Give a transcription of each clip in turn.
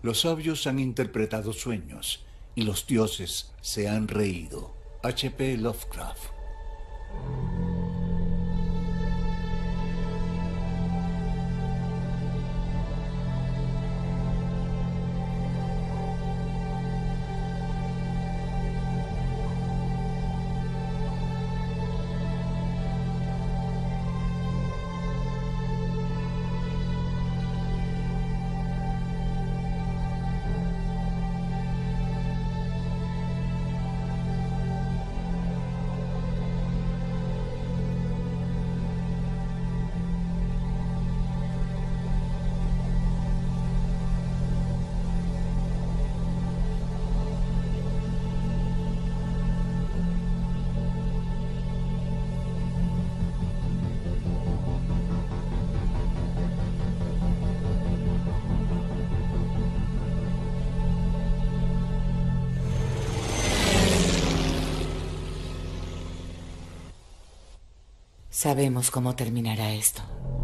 Los sabios han interpretado sueños y los dioses se han reído. H.P. Lovecraft. Sabemos cómo terminará esto.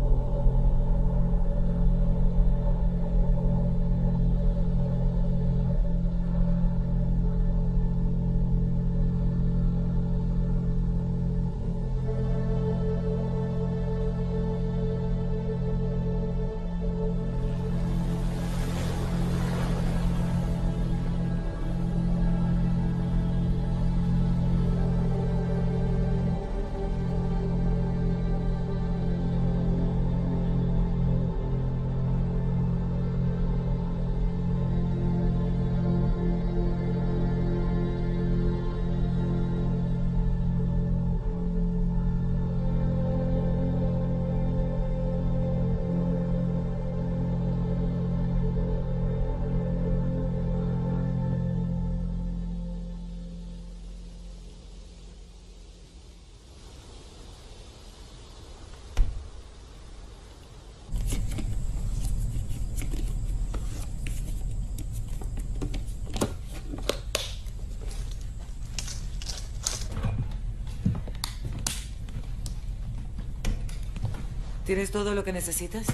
¿Tienes todo lo que necesitas?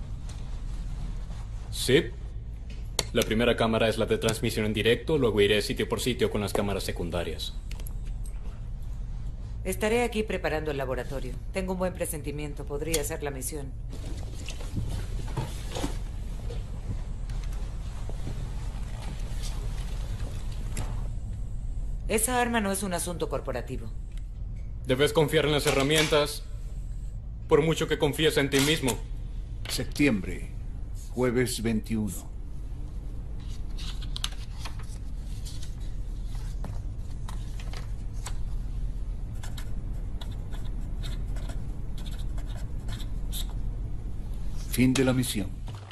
Sí. La primera cámara es la de transmisión en directo, luego iré sitio por sitio con las cámaras secundarias. Estaré aquí preparando el laboratorio. Tengo un buen presentimiento. Podría ser la misión. Esa arma no es un asunto corporativo. Debes confiar en las herramientas, por mucho que confíes en ti mismo. Septiembre, jueves 21. Fin de la misión.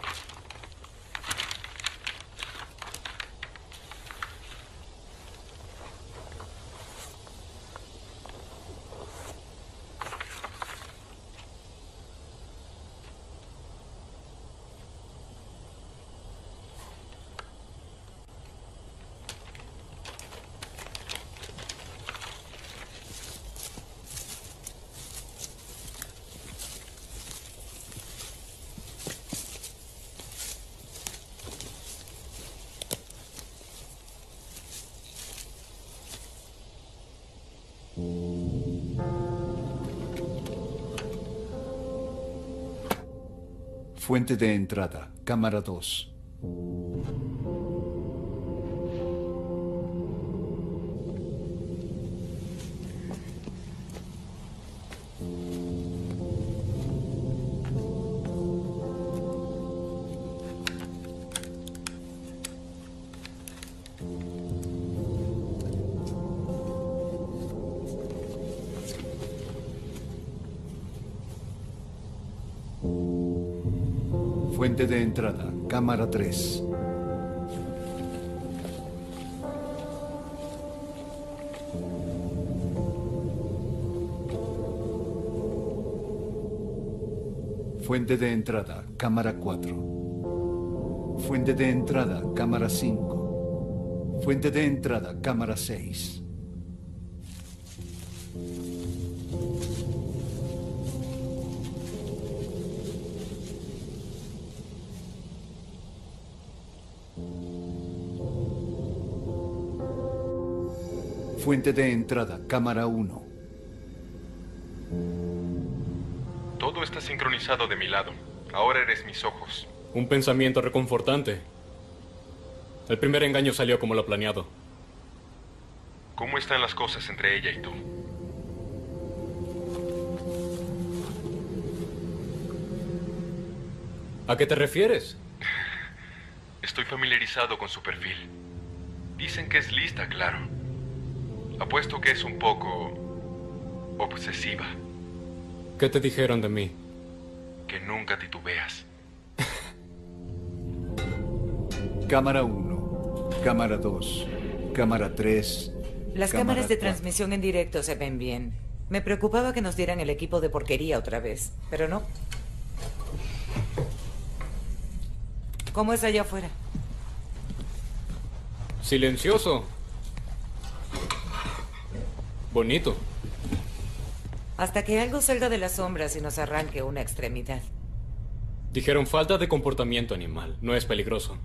Fuente de entrada, cámara 2. Fuente de entrada, cámara 3. Fuente de entrada, cámara 4. Fuente de entrada, cámara 5. Fuente de entrada, cámara 6. Fuente de entrada, cámara 1. Todo está sincronizado de mi lado. Ahora eres mis ojos. Un pensamiento reconfortante. El primer engaño salió como lo planeado. ¿Cómo están las cosas entre ella y tú? ¿A qué te refieres? Estoy familiarizado con su perfil. Dicen que es lista, claro. Apuesto que es un poco obsesiva. ¿Qué te dijeron de mí? Que nunca titubeas. Cámara 1, cámara 2, cámara 3. Las cámara cámaras de 4. transmisión en directo se ven bien. Me preocupaba que nos dieran el equipo de porquería otra vez, pero no. ¿Cómo es allá afuera? Silencioso. Bonito. Hasta que algo salga de las sombras y nos arranque una extremidad. Dijeron falta de comportamiento animal. No es peligroso.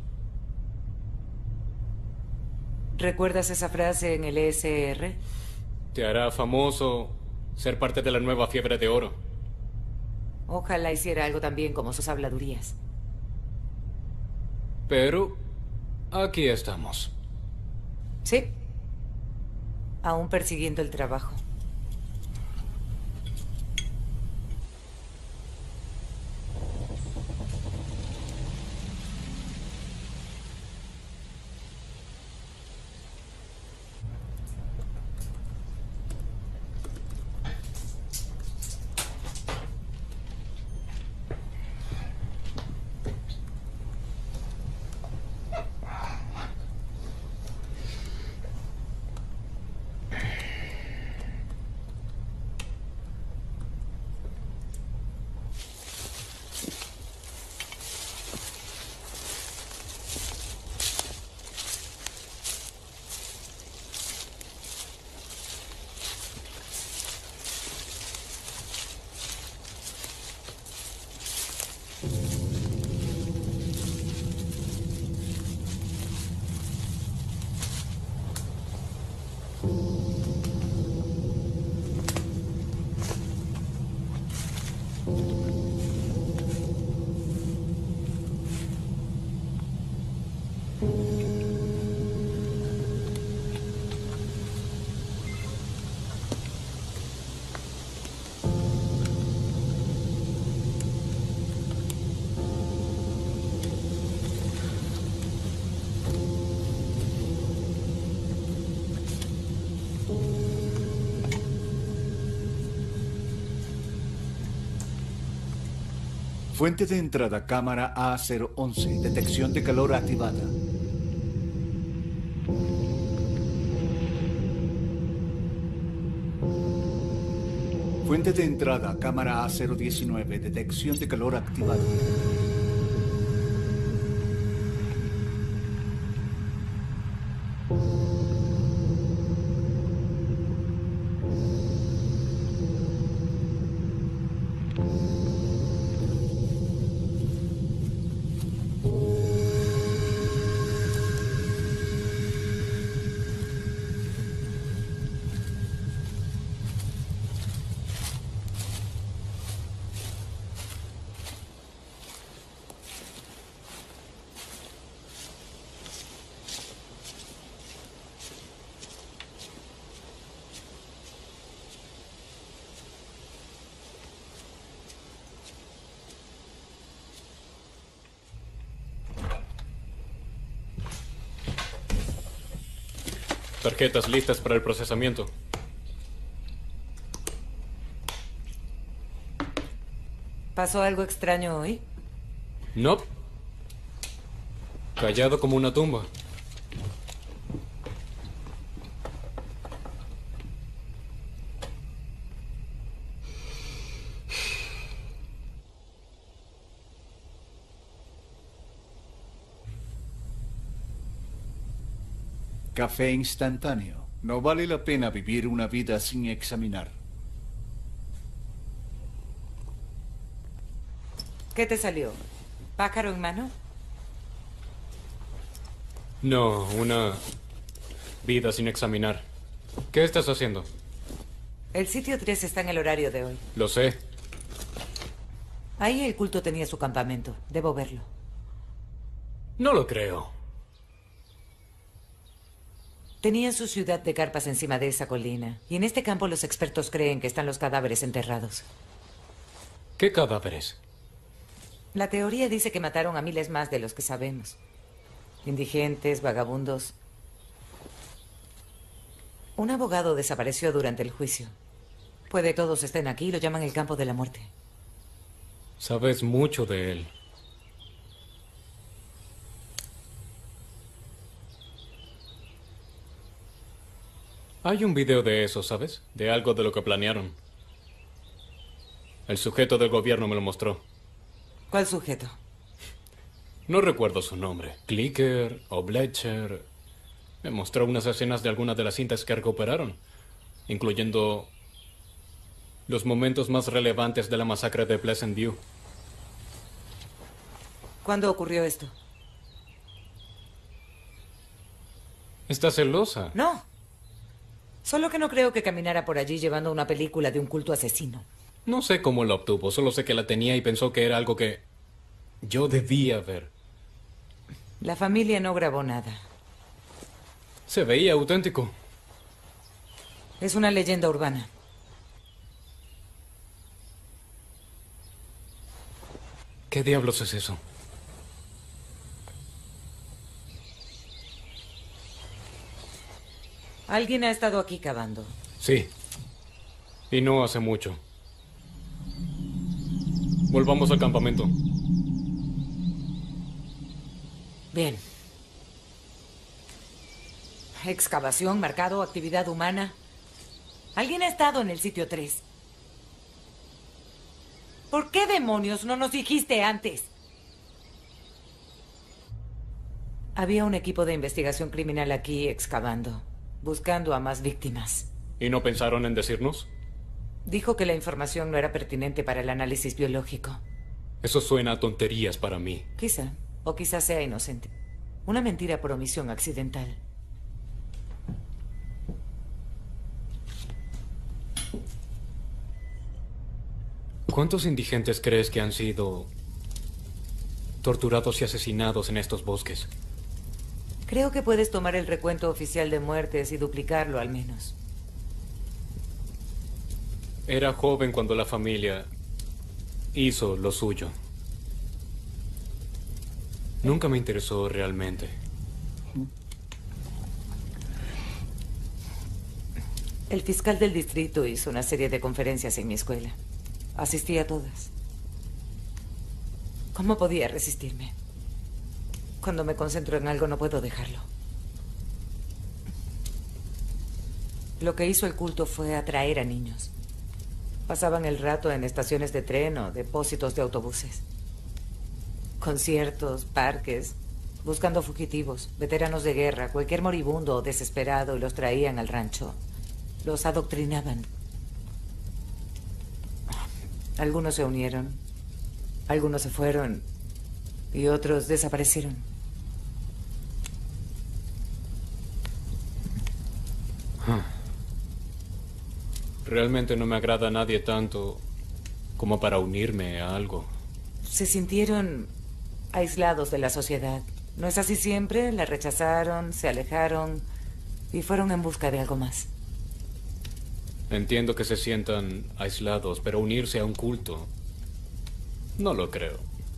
¿Recuerdas esa frase en el ESR? Te hará famoso ser parte de la nueva fiebre de oro. Ojalá hiciera algo tan bien como sus habladurías. Pero aquí estamos. Sí. Aún persiguiendo el trabajo. Fuente de entrada, cámara A011. Detección de calor activada. Fuente de entrada, cámara A019. Detección de calor activada. Tarjetas listas para el procesamiento. ¿Pasó algo extraño hoy? No. Callado como una tumba. Café instantáneo. No vale la pena vivir una vida sin examinar. ¿Qué te salió? ¿Pájaro en mano? No, una vida sin examinar. ¿Qué estás haciendo? El sitio 3 está en el horario de hoy. Lo sé. Ahí el culto tenía su campamento. Debo verlo. No lo creo. Tenía su ciudad de carpas encima de esa colina. Y en este campo los expertos creen que están los cadáveres enterrados. ¿Qué cadáveres? La teoría dice que mataron a miles más de los que sabemos. Indigentes, vagabundos. Un abogado desapareció durante el juicio. Puede que todos estén aquí y lo llaman el campo de la muerte. Sabes mucho de él. Hay un video de eso, ¿sabes? De algo de lo que planearon. El sujeto del gobierno me lo mostró. ¿Cuál sujeto? No recuerdo su nombre. Clicker o Bletcher. Me mostró unas escenas de algunas de las cintas que recuperaron, incluyendo los momentos más relevantes de la masacre de Pleasant View. ¿Cuándo ocurrió esto? ¿Estás celosa? No. Solo que no creo que caminara por allí llevando una película de un culto asesino. No sé cómo la obtuvo, solo sé que la tenía y pensó que era algo que yo debía ver. La familia no grabó nada. Se veía auténtico. Es una leyenda urbana. ¿Qué diablos es eso? Alguien ha estado aquí cavando. Sí. Y no hace mucho. Volvamos al campamento. Bien. Excavación, marcado, actividad humana. Alguien ha estado en el sitio 3. ¿Por qué demonios no nos dijiste antes? Había un equipo de investigación criminal aquí excavando, buscando a más víctimas. ¿Y no pensaron en decirnos? Dijo que la información no era pertinente para el análisis biológico. Eso suena a tonterías para mí. Quizá, o quizá sea inocente. Una mentira por omisión accidental. ¿Cuántos indigentes crees que han sido torturados y asesinados en estos bosques? Creo que puedes tomar el recuento oficial de muertes y duplicarlo al menos. Era joven cuando la familia hizo lo suyo. Nunca me interesó realmente. El fiscal del distrito hizo una serie de conferencias en mi escuela. Asistí a todas. ¿Cómo podía resistirme? Cuando me concentro en algo no puedo dejarlo. Lo que hizo el culto fue atraer a niños. Pasaban el rato en estaciones de tren o depósitos de autobuses. Conciertos, parques, buscando fugitivos, veteranos de guerra, cualquier moribundo o desesperado, y los traían al rancho. Los adoctrinaban. Algunos se unieron, algunos se fueron y otros desaparecieron. Realmente no me agrada a nadie tanto como para unirme a algo. Se sintieron aislados de la sociedad. ¿No es así siempre? La rechazaron, se alejaron y fueron en busca de algo más. Entiendo que se sientan aislados, pero unirse a un culto, no lo creo.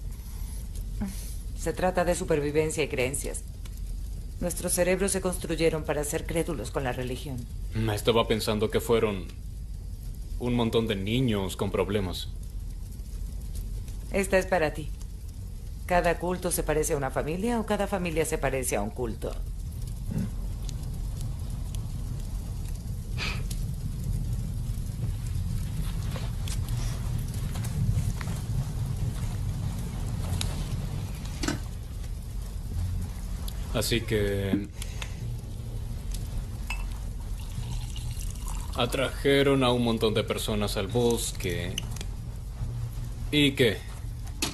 Se trata de supervivencia y creencias. Nuestros cerebros se construyeron para ser crédulos con la religión. Estaba pensando que fueron un montón de niños con problemas. Esta es para ti. ¿Cada culto se parece a una familia o cada familia se parece a un culto? Así que atrajeron a un montón de personas al bosque. ¿Y qué?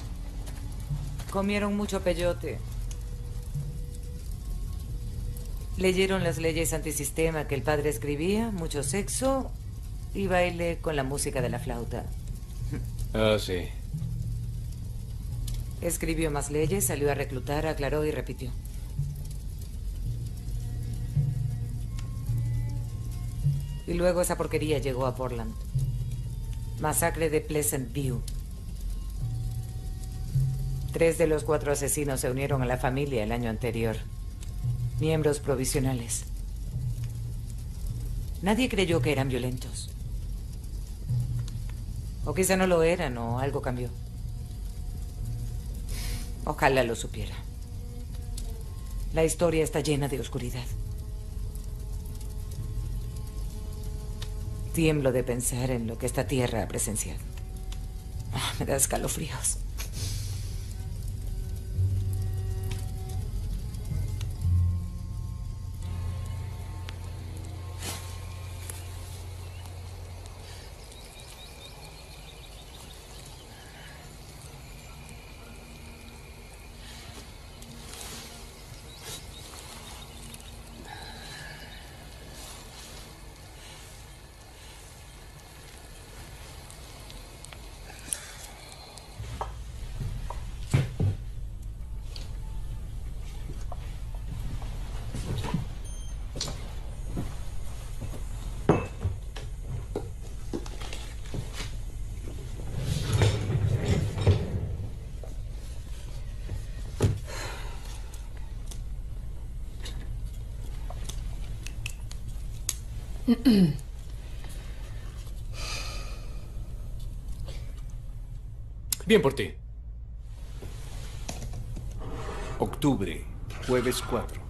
Comieron mucho peyote. Leyeron las leyes antisistema que el padre escribía, mucho sexo y baile con la música de la flauta. Ah, sí. Escribió más leyes, salió a reclutar, aclaró y repitió. Y luego esa porquería llegó a Portland. Masacre de Pleasant View. 3 de los 4 asesinos se unieron a la familia el año anterior. Miembros provisionales. Nadie creyó que eran violentos. O quizá no lo eran, o algo cambió. Ojalá lo supiera. La historia está llena de oscuridad. Tiemblo de pensar en lo que esta tierra ha presenciado. Me da escalofríos. Bien por ti. Octubre, jueves 4.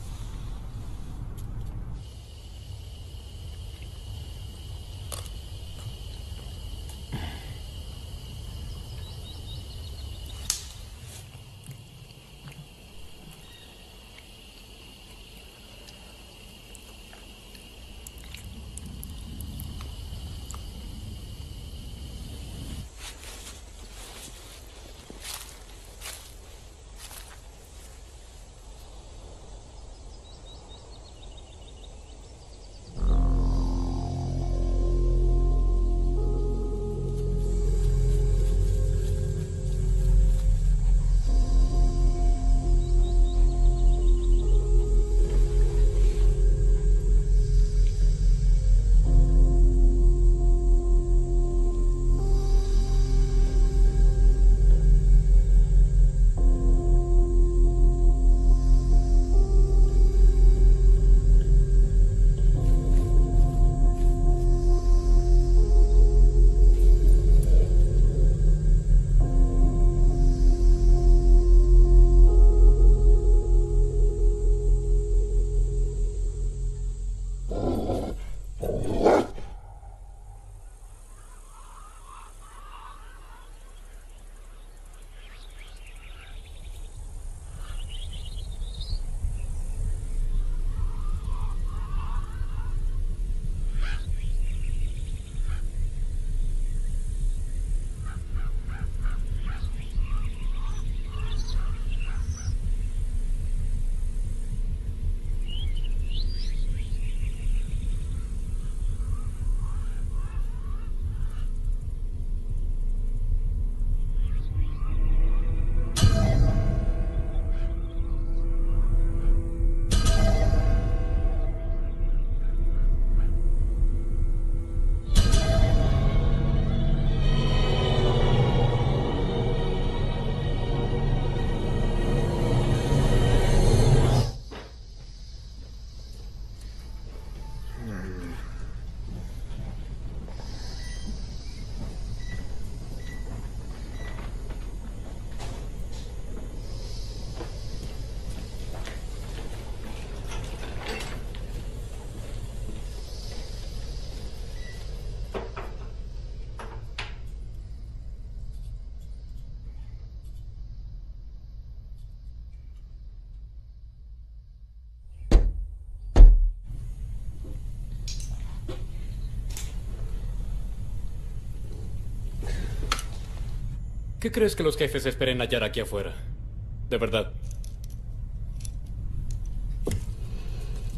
¿Qué crees que los jefes esperen hallar aquí afuera? De verdad.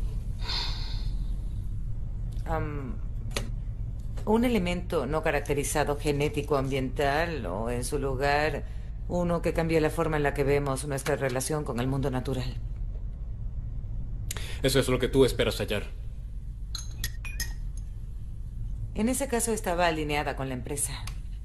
Un elemento no caracterizado genético ambiental o, en su lugar, uno que cambie la forma en la que vemos nuestra relación con el mundo natural. Eso es lo que tú esperas hallar. En ese caso estaba alineada con la empresa.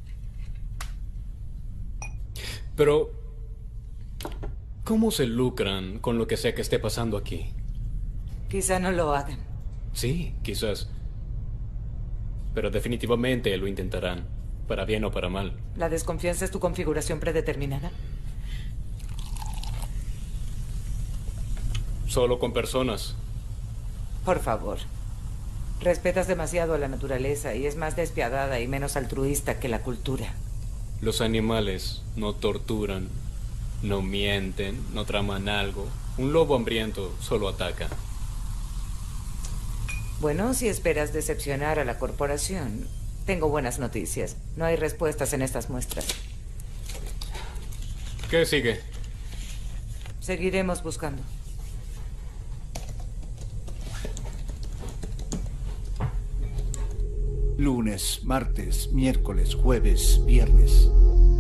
Pero, ¿cómo se lucran con lo que sea que esté pasando aquí? Quizá no lo hagan. Sí, quizás. Pero definitivamente lo intentarán, para bien o para mal. ¿La desconfianza es tu configuración predeterminada? Solo con personas. Por favor. Respetas demasiado a la naturaleza y es más despiadada y menos altruista que la cultura. Los animales no torturan, no mienten, no traman algo. Un lobo hambriento solo ataca. Bueno, si esperas decepcionar a la corporación, tengo buenas noticias. No hay respuestas en estas muestras. ¿Qué sigue? Seguiremos buscando. Lunes, martes, miércoles, jueves, viernes.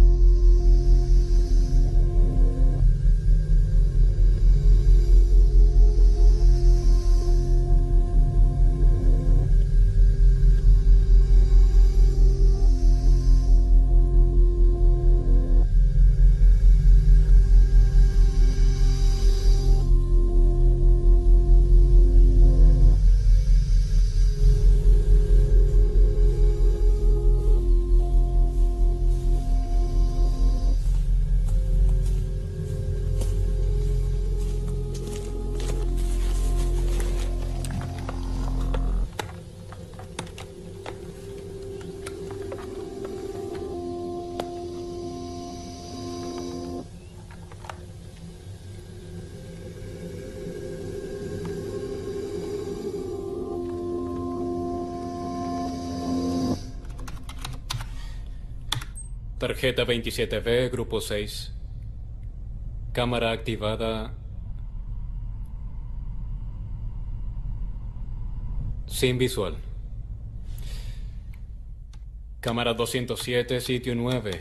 Tarjeta 27B, grupo 6. Cámara activada. Sin visual. Cámara 207, sitio 9.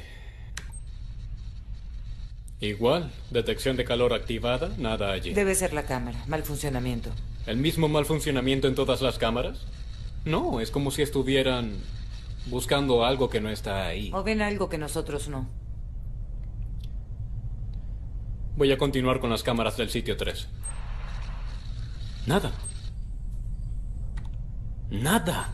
Igual, detección de calor activada, nada allí. Debe ser la cámara. Mal funcionamiento. ¿El mismo mal funcionamiento en todas las cámaras? No, es como si estuvieran buscando algo que no está ahí. O ven algo que nosotros no. Voy a continuar con las cámaras del sitio 3. Nada. Nada.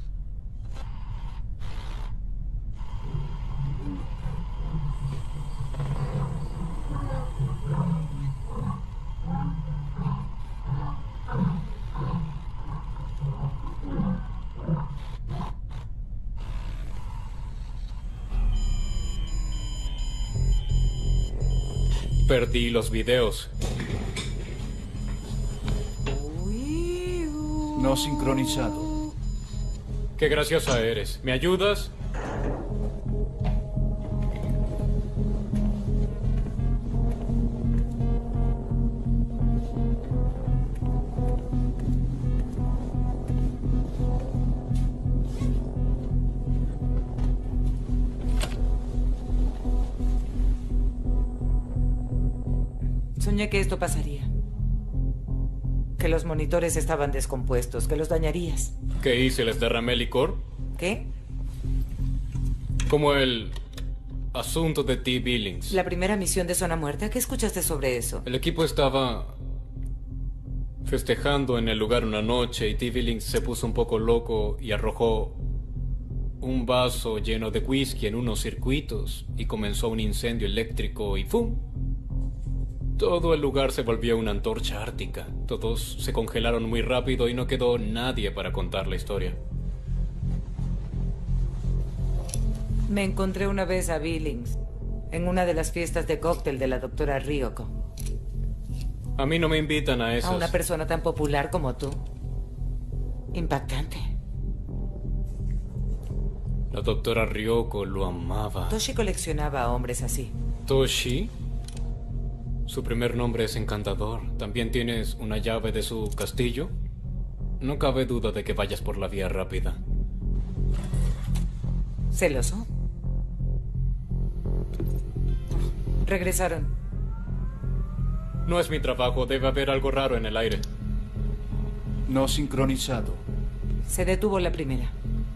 Perdí los videos. No sincronizado. Qué graciosa eres. ¿Me ayudas? Soñé que esto pasaría. Que los monitores estaban descompuestos, que los dañarías. ¿Qué hice? ¿Les derramé licor? ¿Qué? Como el asunto de T. Billings. ¿La primera misión de Zona Muerta? ¿Qué escuchaste sobre eso? El equipo estaba festejando en el lugar una noche y T. Billings se puso un poco loco y arrojó un vaso lleno de whisky en unos circuitos y comenzó un incendio eléctrico y ¡fum! Todo el lugar se volvió una antorcha ártica. Todos se congelaron muy rápido y no quedó nadie para contar la historia. Me encontré una vez a Billings en una de las fiestas de cóctel de la doctora Ryoko. A mí no me invitan a A esas. una persona tan popular como tú. Impactante. La doctora Ryoko lo amaba. Toshi coleccionaba a hombres así. ¿Toshi? Su primer nombre es encantador. ¿También tienes una llave de su castillo? No cabe duda de que vayas por la vía rápida. ¿Celoso? Regresaron. No es mi trabajo, debe haber algo raro en el aire. No sincronizado. Se detuvo la primera.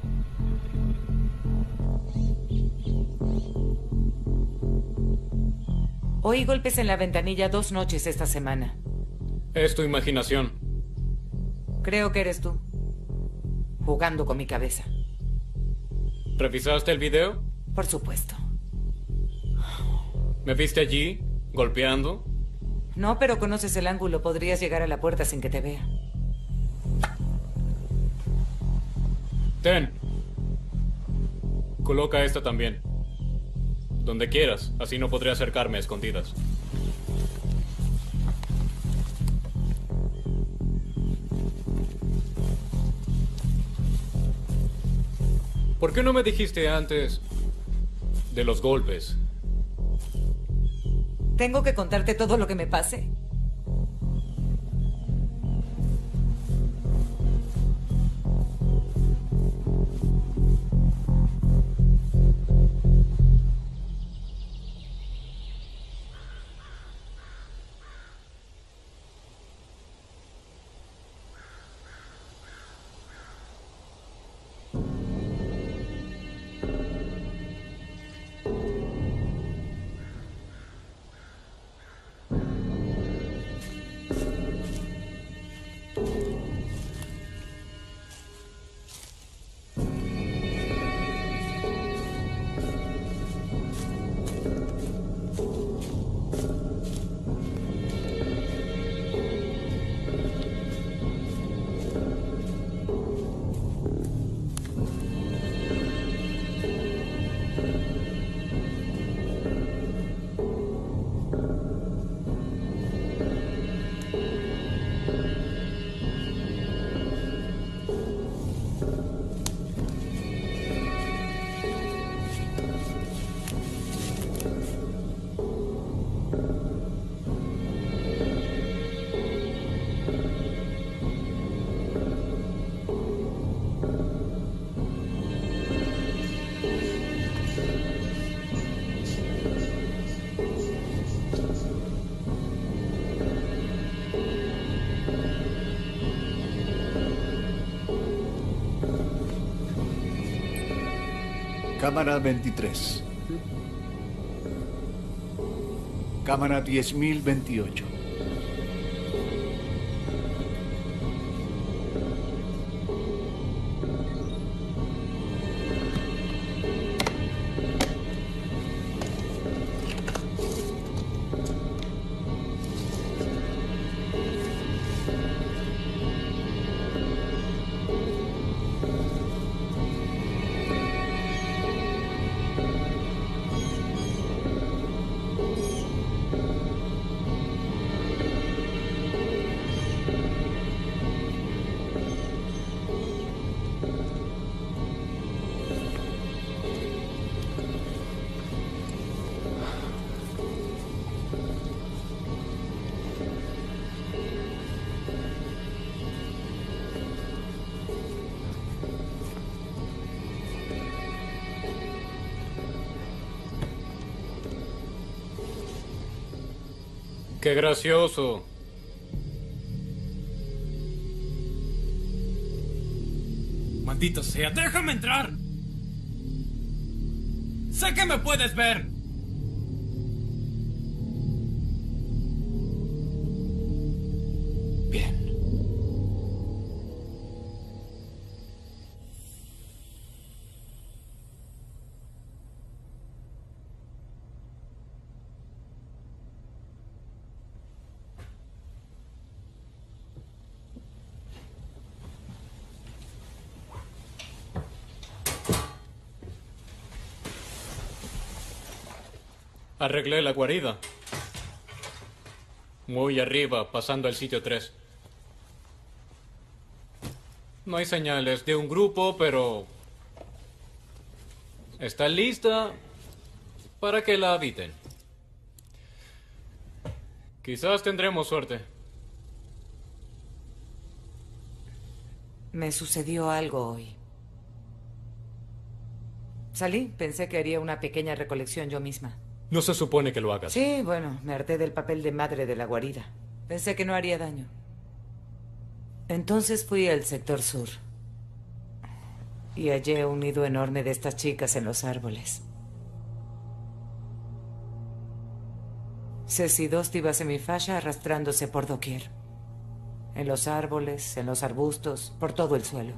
Oí golpes en la ventanilla 2 noches esta semana. Es tu imaginación. Creo que eres tú. Jugando con mi cabeza. ¿Revisaste el video? Por supuesto. ¿Me viste allí, golpeando? No, pero conoces el ángulo. Podrías llegar a la puerta sin que te vea. Ten. Coloca esta también. Donde quieras, así no podré acercarme a escondidas. ¿Por qué no me dijiste antes de los golpes? ¿Tengo que contarte todo lo que me pase? Cámara 23. Cámara 10.028. ¡Qué gracioso! Maldito sea, déjame entrar. Sé que me puedes ver. Bien. Arreglé la guarida. Muy arriba, pasando al sitio 3. No hay señales de un grupo, pero está lista para que la habiten. Quizás tendremos suerte. Me sucedió algo hoy. Salí, pensé que haría una pequeña recolección yo misma. No se supone que lo hagas. Sí, bueno, me harté del papel de madre de la guarida. Pensé que no haría daño. Entonces fui al sector sur. Y hallé un nido enorme de estas chicas en los árboles. Ceci Dost iba semifascia arrastrándose por doquier. En los árboles, en los arbustos, por todo el suelo.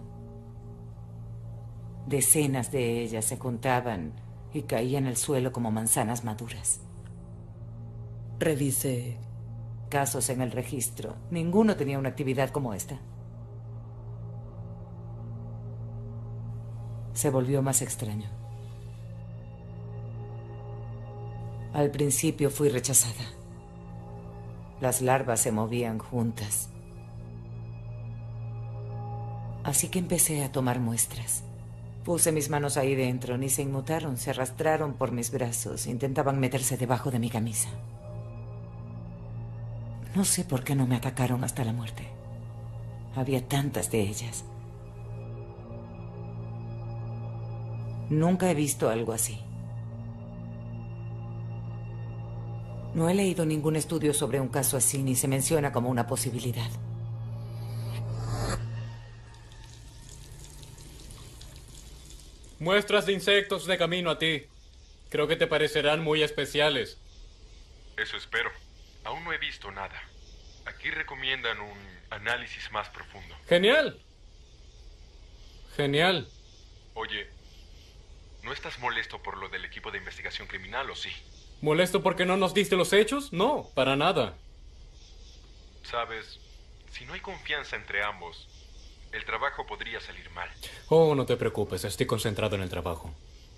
Decenas de ellas se juntaban y caían al suelo como manzanas maduras. Revisé. Casos en el registro. Ninguno tenía una actividad como esta. Se volvió más extraño. Al principio fui rechazada. Las larvas se movían juntas. Así que empecé a tomar muestras. Puse mis manos ahí dentro, ni se inmutaron, se arrastraron por mis brazos, intentaban meterse debajo de mi camisa. No sé por qué no me atacaron hasta la muerte. Había tantas de ellas. Nunca he visto algo así. No he leído ningún estudio sobre un caso así, ni se menciona como una posibilidad. Muestras de insectos de camino a ti. Creo que te parecerán muy especiales. Eso espero. Aún no he visto nada. Aquí recomiendan un análisis más profundo. ¡Genial! Genial. Oye, ¿no estás molesto por lo del equipo de investigación criminal o sí? ¿Molesto porque no nos diste los hechos? No, para nada. Sabes, si no hay confianza entre ambos, el trabajo podría salir mal. Oh, no te preocupes, estoy concentrado en el trabajo.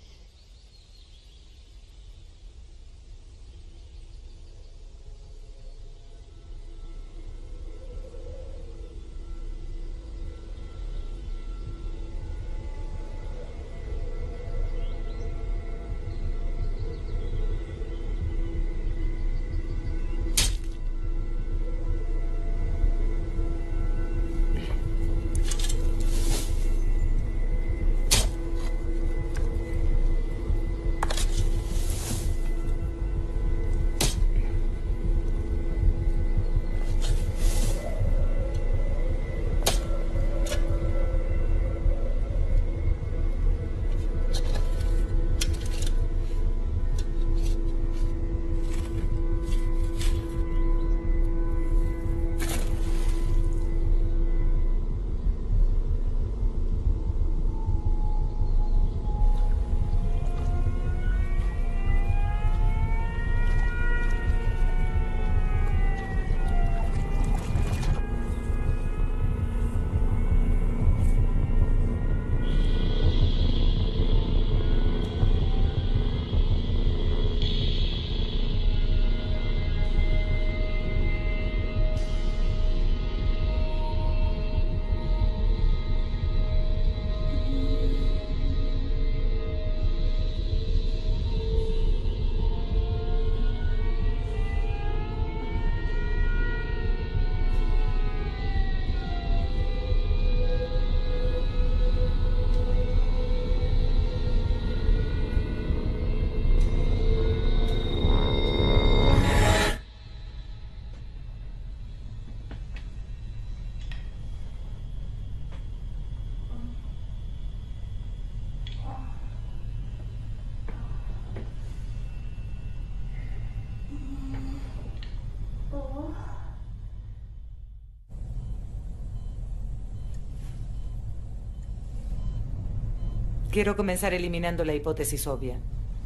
Quiero comenzar eliminando la hipótesis obvia.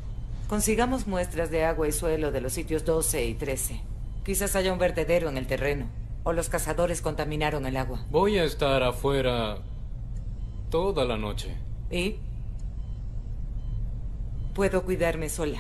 Consigamos muestras de agua y suelo de los sitios 12 y 13. Quizás haya un vertedero en el terreno, o los cazadores contaminaron el agua. Voy a estar afuera toda la noche. ¿Y? Puedo cuidarme sola.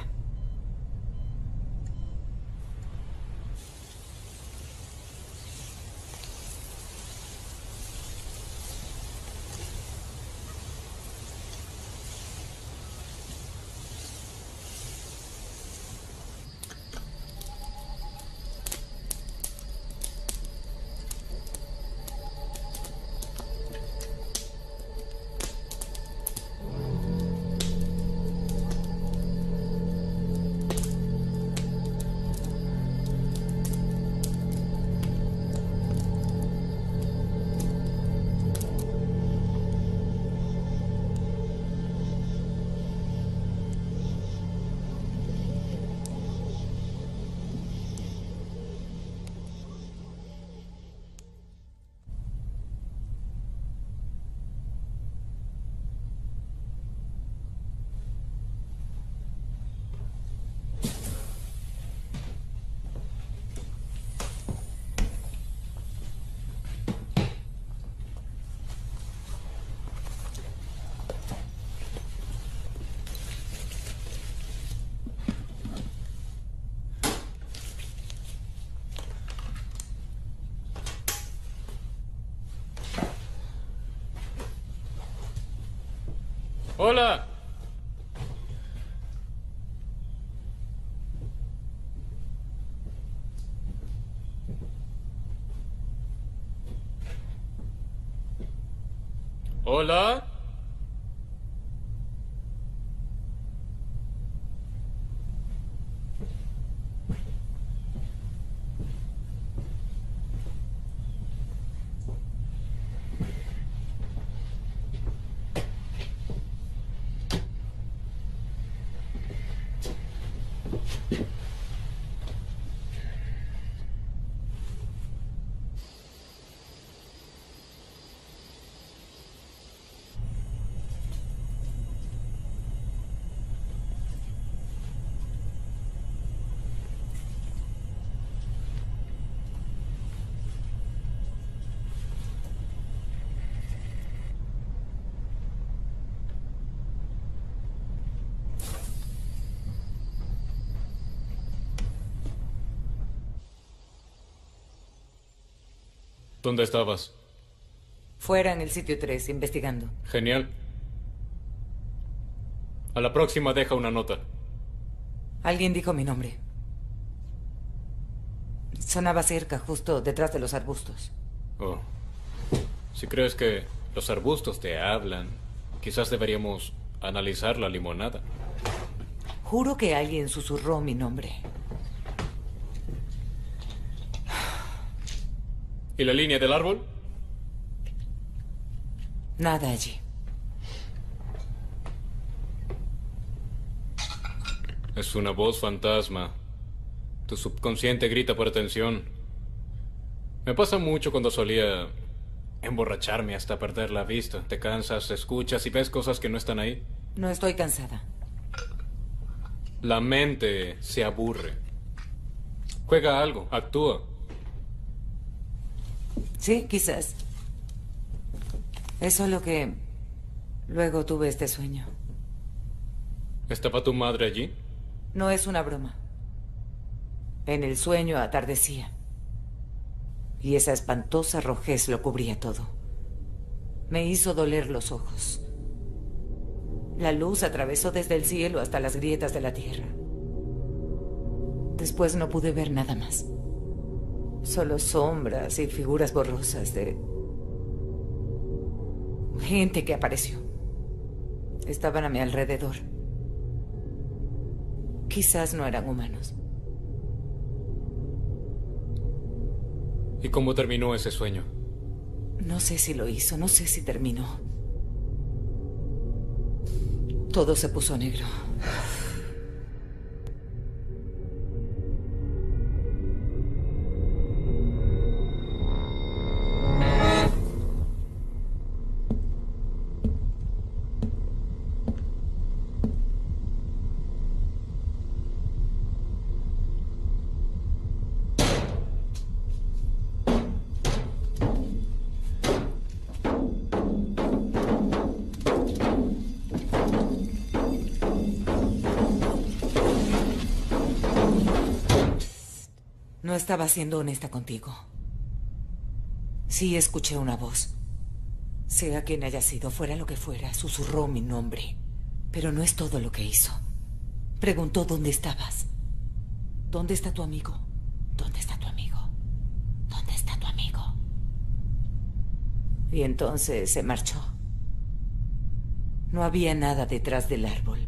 ¡Hola! ¿Hola? ¿Dónde estabas? Fuera en el sitio 3, investigando. Genial. A la próxima deja una nota. Alguien dijo mi nombre. Sonaba cerca, justo detrás de los arbustos. Oh. Si crees que los arbustos te hablan, quizás deberíamos analizar la limonada. Juro que alguien susurró mi nombre. ¿Y la línea del árbol? Nada allí. Es una voz fantasma. Tu subconsciente grita por atención. Me pasa mucho cuando solía emborracharme hasta perder la vista. Te cansas, escuchas y ves cosas que no están ahí. No estoy cansada. La mente se aburre. Juega algo, actúa. Sí, quizás. Es solo que luego tuve este sueño. ¿Estaba tu madre allí? No es una broma. En el sueño atardecía. Y esa espantosa rojez lo cubría todo. Me hizo doler los ojos. La luz atravesó desde el cielo hasta las grietas de la tierra. Después no pude ver nada más. Solo sombras y figuras borrosas de gente que apareció. Estaban a mi alrededor. Quizás no eran humanos. ¿Y cómo terminó ese sueño? No sé si lo hizo, no sé si terminó. Todo se puso negro. No estaba siendo honesta contigo. Sí escuché una voz. Sea quien haya sido, fuera lo que fuera, susurró mi nombre. Pero no es todo lo que hizo. Preguntó dónde estabas. ¿Dónde está tu amigo? ¿Dónde está tu amigo? ¿Dónde está tu amigo? Y entonces se marchó. No había nada detrás del árbol.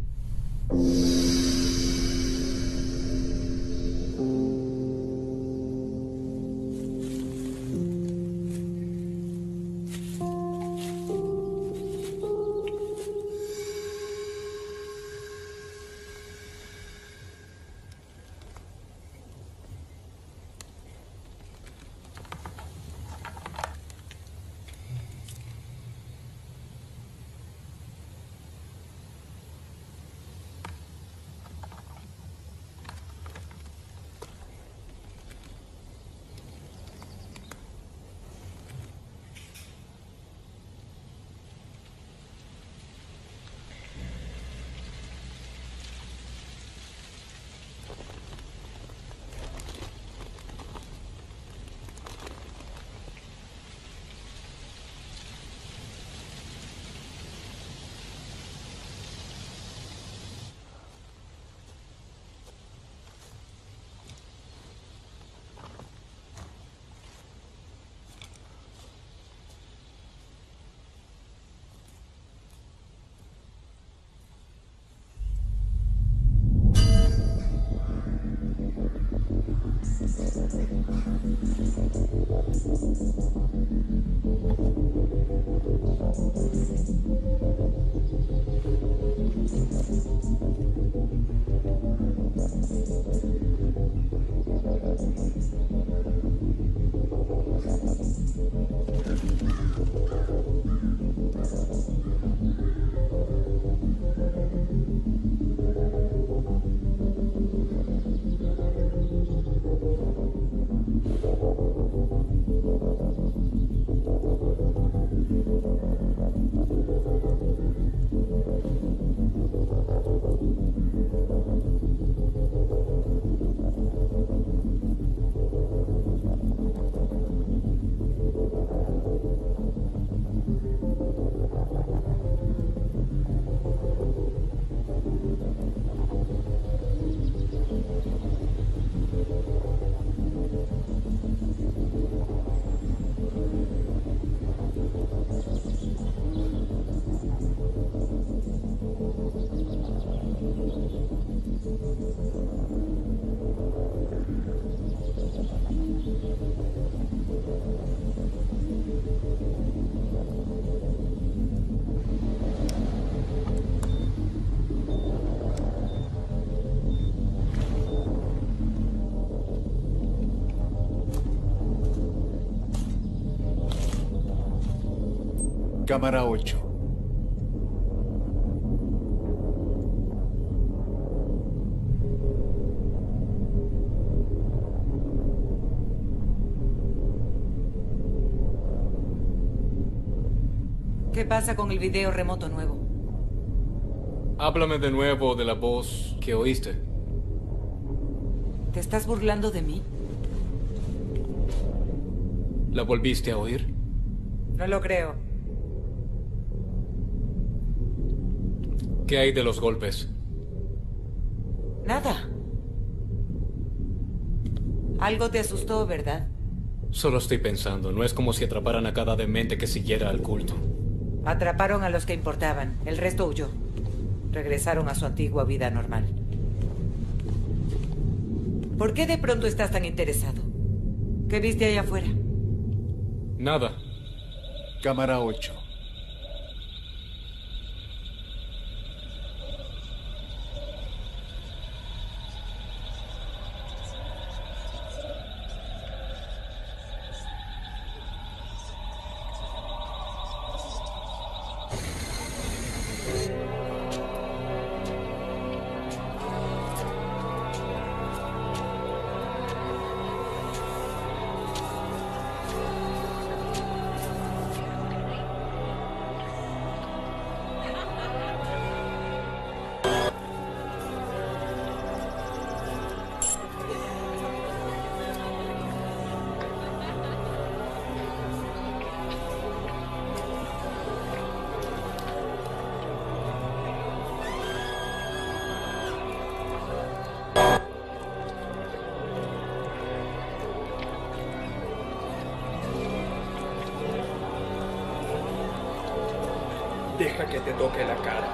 Cámara 8. ¿Qué pasa con el video remoto nuevo? Háblame de nuevo de la voz que oíste. ¿Te estás burlando de mí? ¿La volviste a oír? No lo creo. ¿Qué hay de los golpes? Nada. Algo te asustó, ¿verdad? Solo estoy pensando, no es como si atraparan a cada demente que siguiera al culto. Atraparon a los que importaban. El resto huyó. Regresaron a su antigua vida normal. ¿Por qué de pronto estás tan interesado? ¿Qué viste allá afuera? Nada. Cámara 8. Deja que te toque la cara.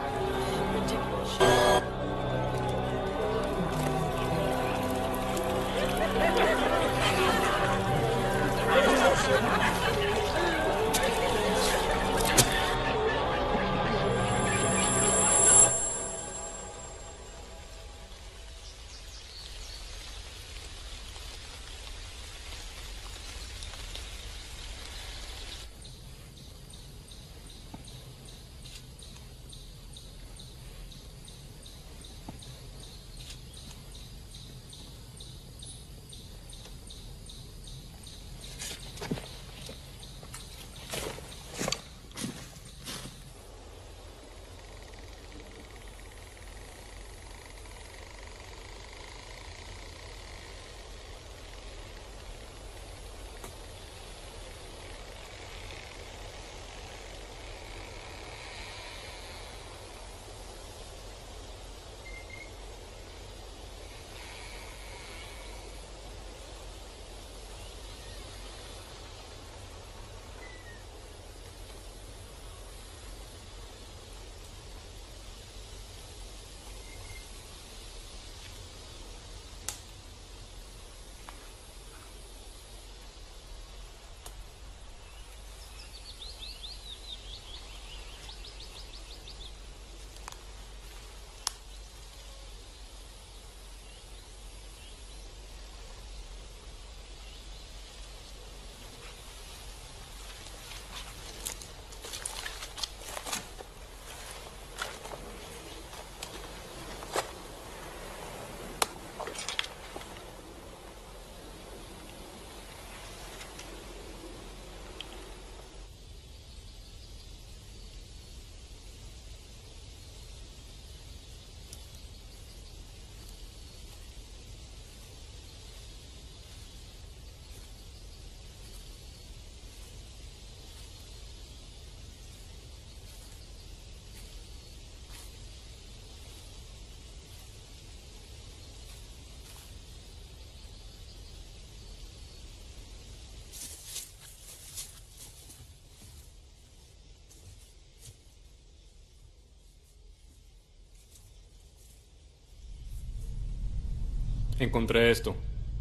Encontré esto.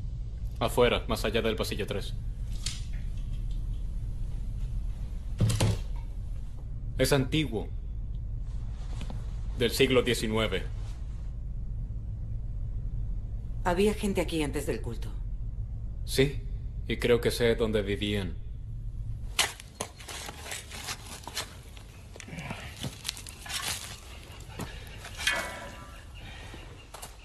Afuera, más allá del pasillo 3. Es antiguo. Del siglo XIX. Había gente aquí antes del culto. Sí, y creo que sé dónde vivían.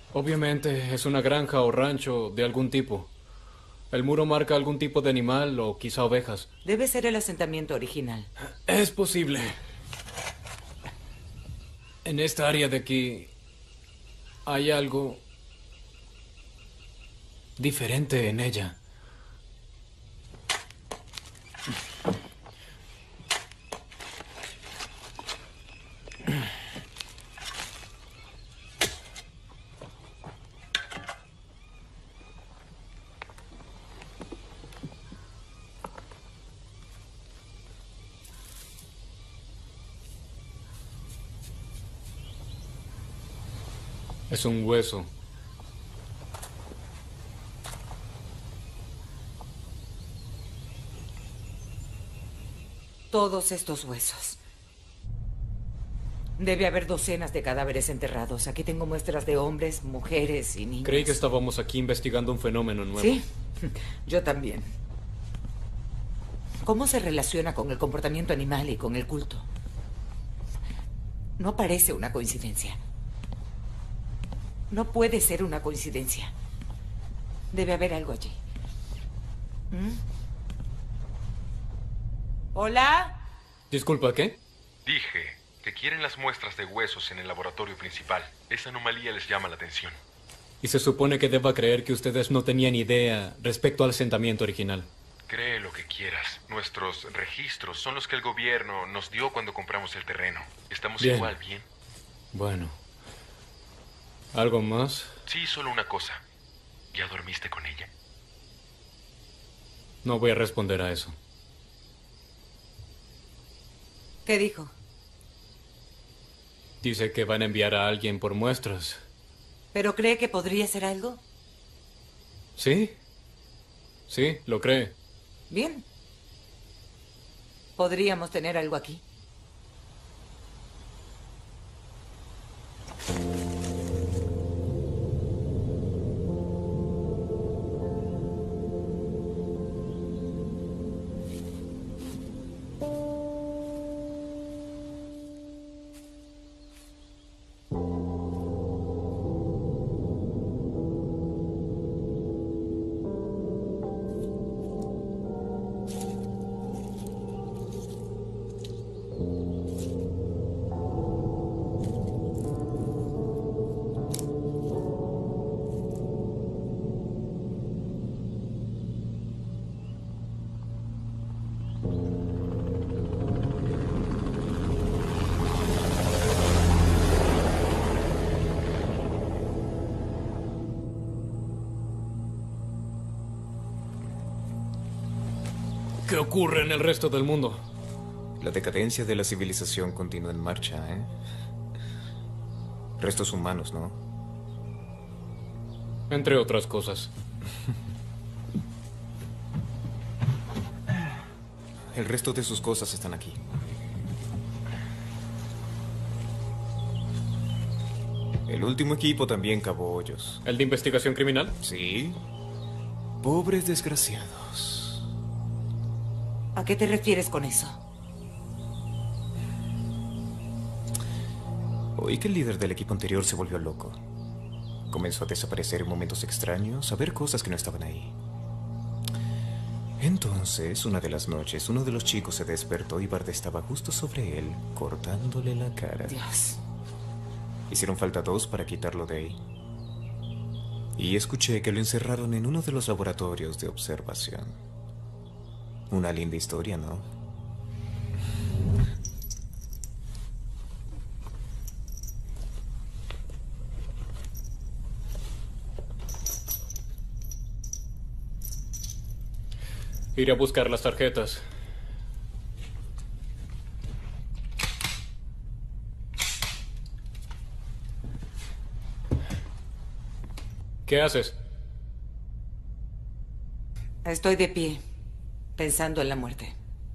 Obviamente es una granja o rancho de algún tipo. El muro marca algún tipo de animal o quizá ovejas. Debe ser el asentamiento original. Es posible. En esta área de aquí hay algo diferente en ella. Es un hueso. Todos estos huesos. Debe haber docenas de cadáveres enterrados. Aquí tengo muestras de hombres, mujeres y niños. Creí que estábamos aquí investigando un fenómeno nuevo. Sí, yo también. ¿Cómo se relaciona con el comportamiento animal y con el culto? No parece una coincidencia. No puede ser una coincidencia. Debe haber algo allí. ¿Mm? ¿Hola? Disculpa, ¿qué? Dije que quieren las muestras de huesos en el laboratorio principal. Esa anomalía les llama la atención. Y se supone que deba creer que ustedes no tenían idea respecto al asentamiento original. Cree lo que quieras. Nuestros registros son los que el gobierno nos dio cuando compramos el terreno. Estamos Bien. igual, ¿bien? Bueno. ¿Algo más? Sí, solo una cosa. ¿Ya dormiste con ella? No voy a responder a eso. ¿Qué dijo? Dice que van a enviar a alguien por muestras. ¿Pero cree que podría ser algo? ¿Sí? Sí, lo cree. Bien. ¿Podríamos tener algo aquí? ¿Qué ocurre en el resto del mundo? La decadencia de la civilización continúa en marcha, ¿eh? Restos humanos, ¿no? Entre otras cosas. El resto de sus cosas están aquí. El último equipo también cavó hoyos. ¿El de investigación criminal? Sí. Pobres desgraciados. ¿A qué te refieres con eso? Oí que el líder del equipo anterior se volvió loco. Comenzó a desaparecer en momentos extraños, a ver cosas que no estaban ahí. Entonces, una de las noches, uno de los chicos se despertó y Bart estaba justo sobre él, cortándole la cara. Dios. Hicieron falta 2 para quitarlo de ahí. Y escuché que lo encerraron en uno de los laboratorios de observación. Una linda historia, ¿no? Iré a buscar las tarjetas. ¿Qué haces? Estoy de pie, pensando en la muerte.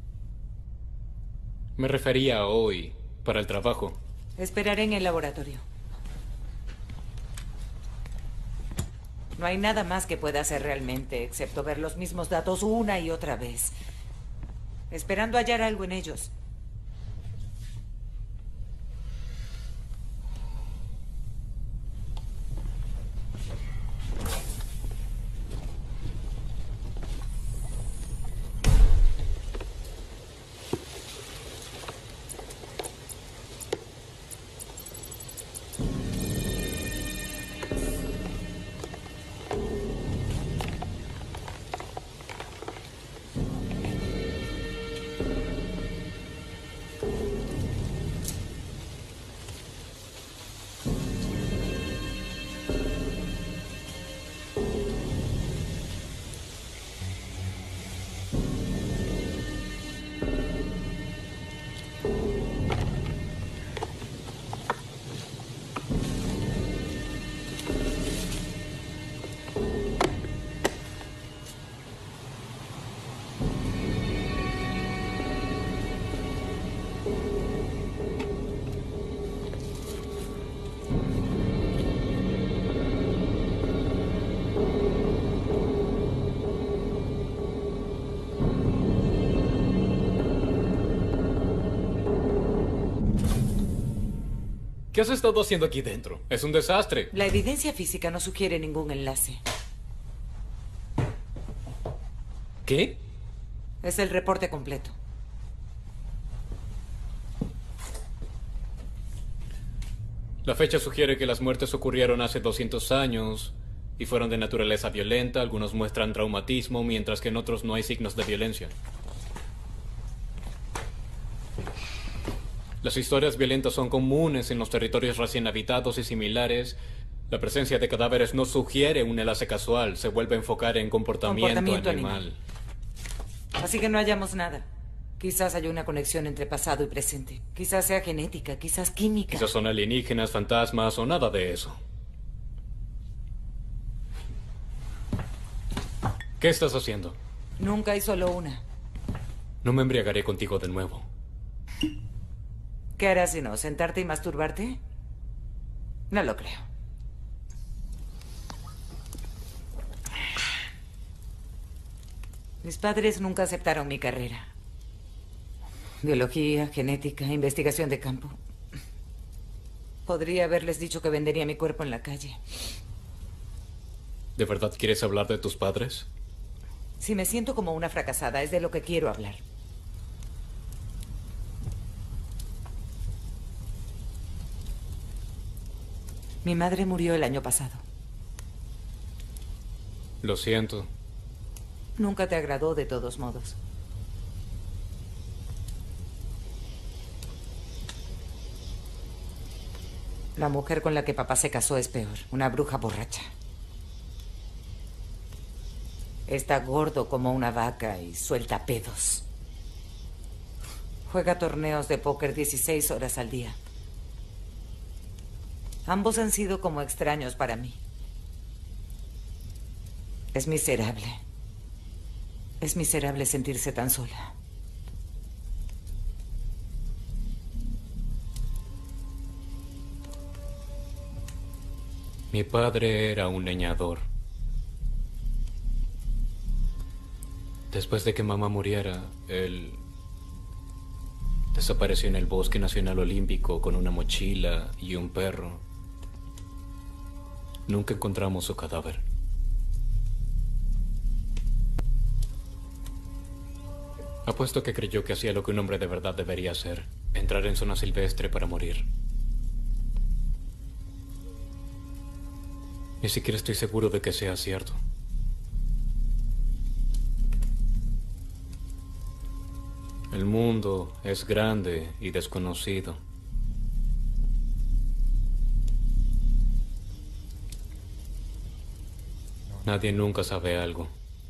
Me refería a hoy, para el trabajo. Esperaré en el laboratorio. No hay nada más que pueda hacer realmente, excepto ver los mismos datos una y otra vez, esperando hallar algo en ellos. ¿Qué has estado haciendo aquí dentro? Es un desastre. La evidencia física no sugiere ningún enlace. ¿Qué? Es el reporte completo. La fecha sugiere que las muertes ocurrieron hace 200 años y fueron de naturaleza violenta. Algunos muestran traumatismo, mientras que en otros no hay signos de violencia. Las historias violentas son comunes en los territorios recién habitados y similares. La presencia de cadáveres no sugiere un enlace casual, se vuelve a enfocar en comportamiento animal. Así que no hallamos nada. Quizás haya una conexión entre pasado y presente. Quizás sea genética, quizás química. Quizás son alienígenas, fantasmas o nada de eso. ¿Qué estás haciendo? Nunca hay solo una. No me embriagaré contigo de nuevo. ¿Qué harás si no? ¿Sentarte y masturbarte? No lo creo. Mis padres nunca aceptaron mi carrera. Biología, genética, investigación de campo. Podría haberles dicho que vendería mi cuerpo en la calle. ¿De verdad quieres hablar de tus padres? Si me siento como una fracasada, es de lo que quiero hablar. Mi madre murió el año pasado. Lo siento. Nunca te agradó de todos modos. La mujer con la que papá se casó es peor, una bruja borracha. Está gordo como una vaca y suelta pedos. Juega torneos de póker 16 horas al día. Ambos han sido como extraños para mí. Es miserable. Es miserable sentirse tan sola. Mi padre era un leñador. Después de que mamá muriera, él desapareció en el Bosque Nacional Olímpico con una mochila y un perro. Nunca encontramos su cadáver. Apuesto que creyó que hacía lo que un hombre de verdad debería hacer: entrar en zona silvestre para morir. Ni siquiera estoy seguro de que sea cierto. El mundo es grande y desconocido. Nadie nunca sabe algo.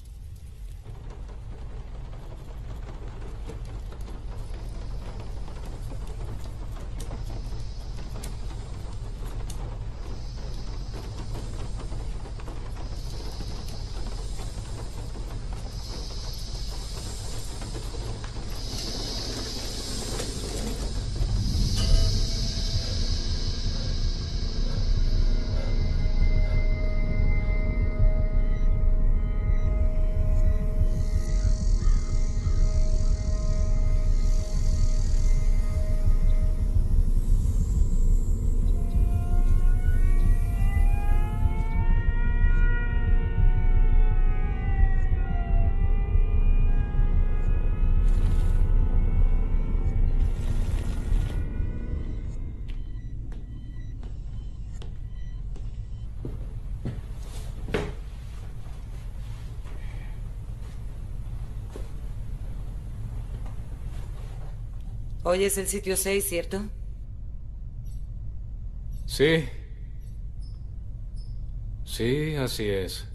Hoy es el sitio 6, ¿cierto? Sí. Sí, así es.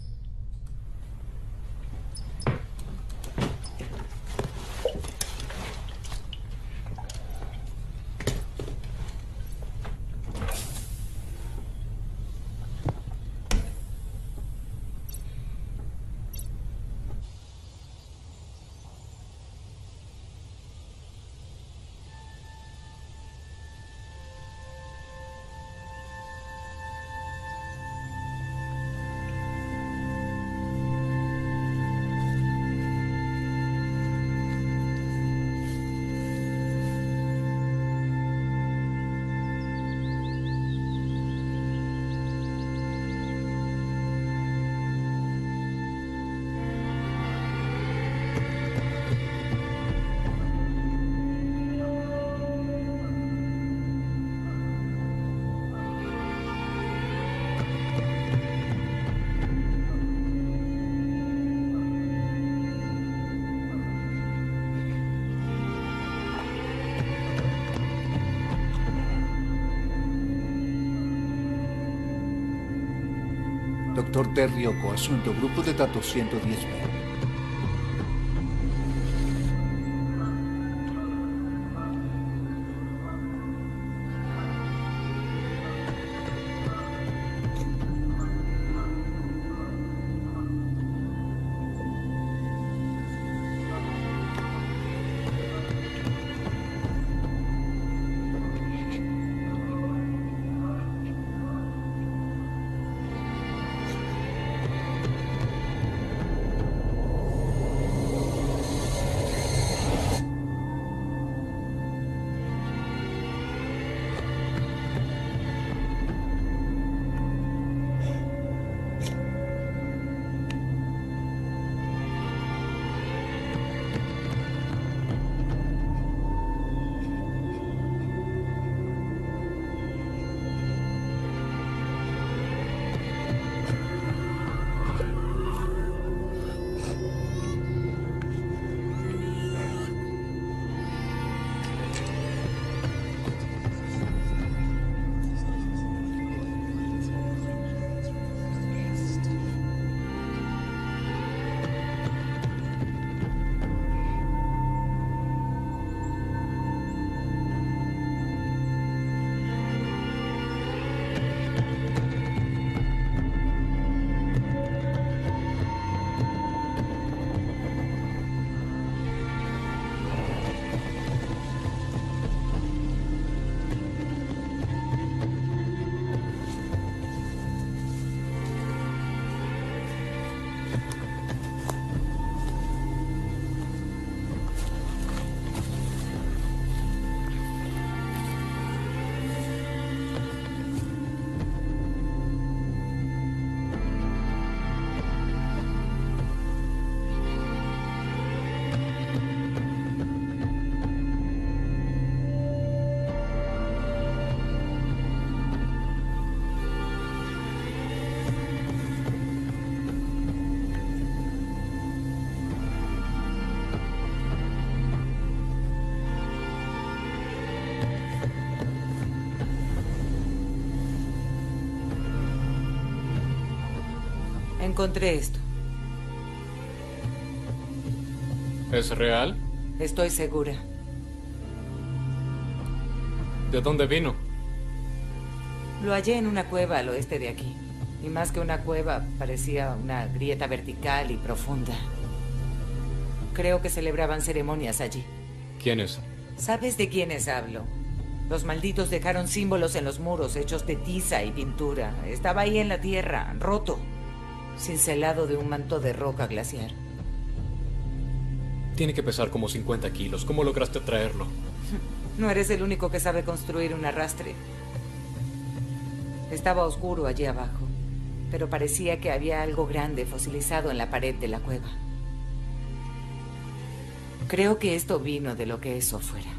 Dr. Terryoko, asunto, grupo de datos 110B. Encontré esto. ¿Es real? Estoy segura. ¿De dónde vino? Lo hallé en una cueva al oeste de aquí. Y más que una cueva, parecía una grieta vertical y profunda. Creo que celebraban ceremonias allí. ¿Quiénes? ¿Sabes de quiénes hablo? Los malditos dejaron símbolos en los muros hechos de tiza y pintura. Estaba ahí en la tierra, roto, cincelado de un manto de roca glaciar. Tiene que pesar como 50 kilos. ¿Cómo lograste traerlo? No eres el único que sabe construir un arrastre. Estaba oscuro allí abajo, pero parecía que había algo grande fosilizado en la pared de la cueva. Creo que esto vino de lo que eso fuera.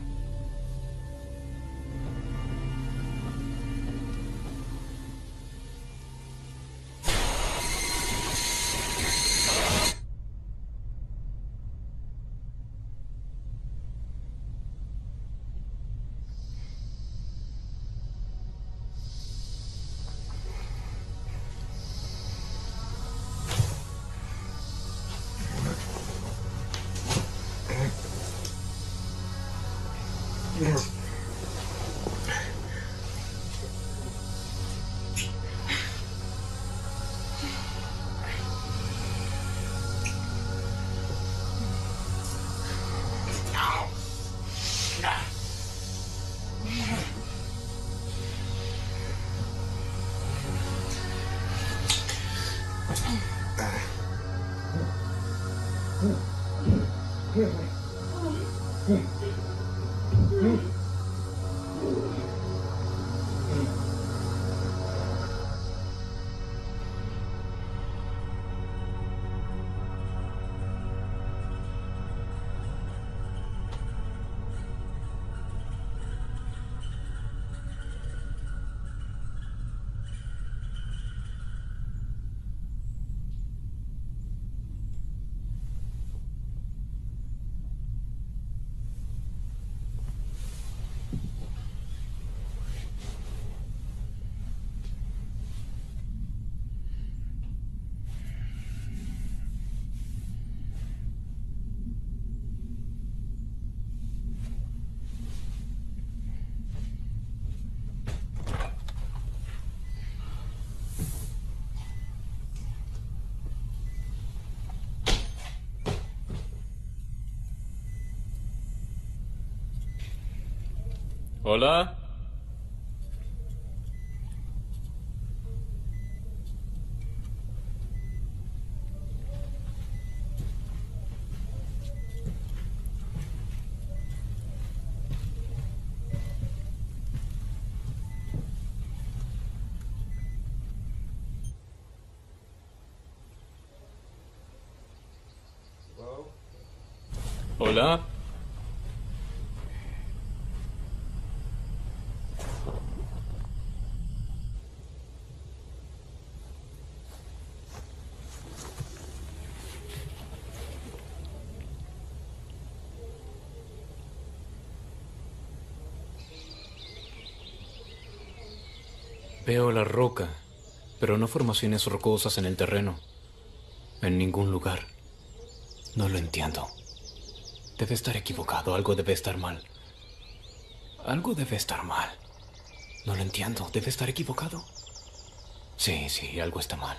Hola. Hola. Veo la roca, pero no formaciones rocosas en el terreno. En ningún lugar. No lo entiendo. Debe estar equivocado, algo debe estar mal. Algo debe estar mal. No lo entiendo, debe estar equivocado. Sí, algo está mal.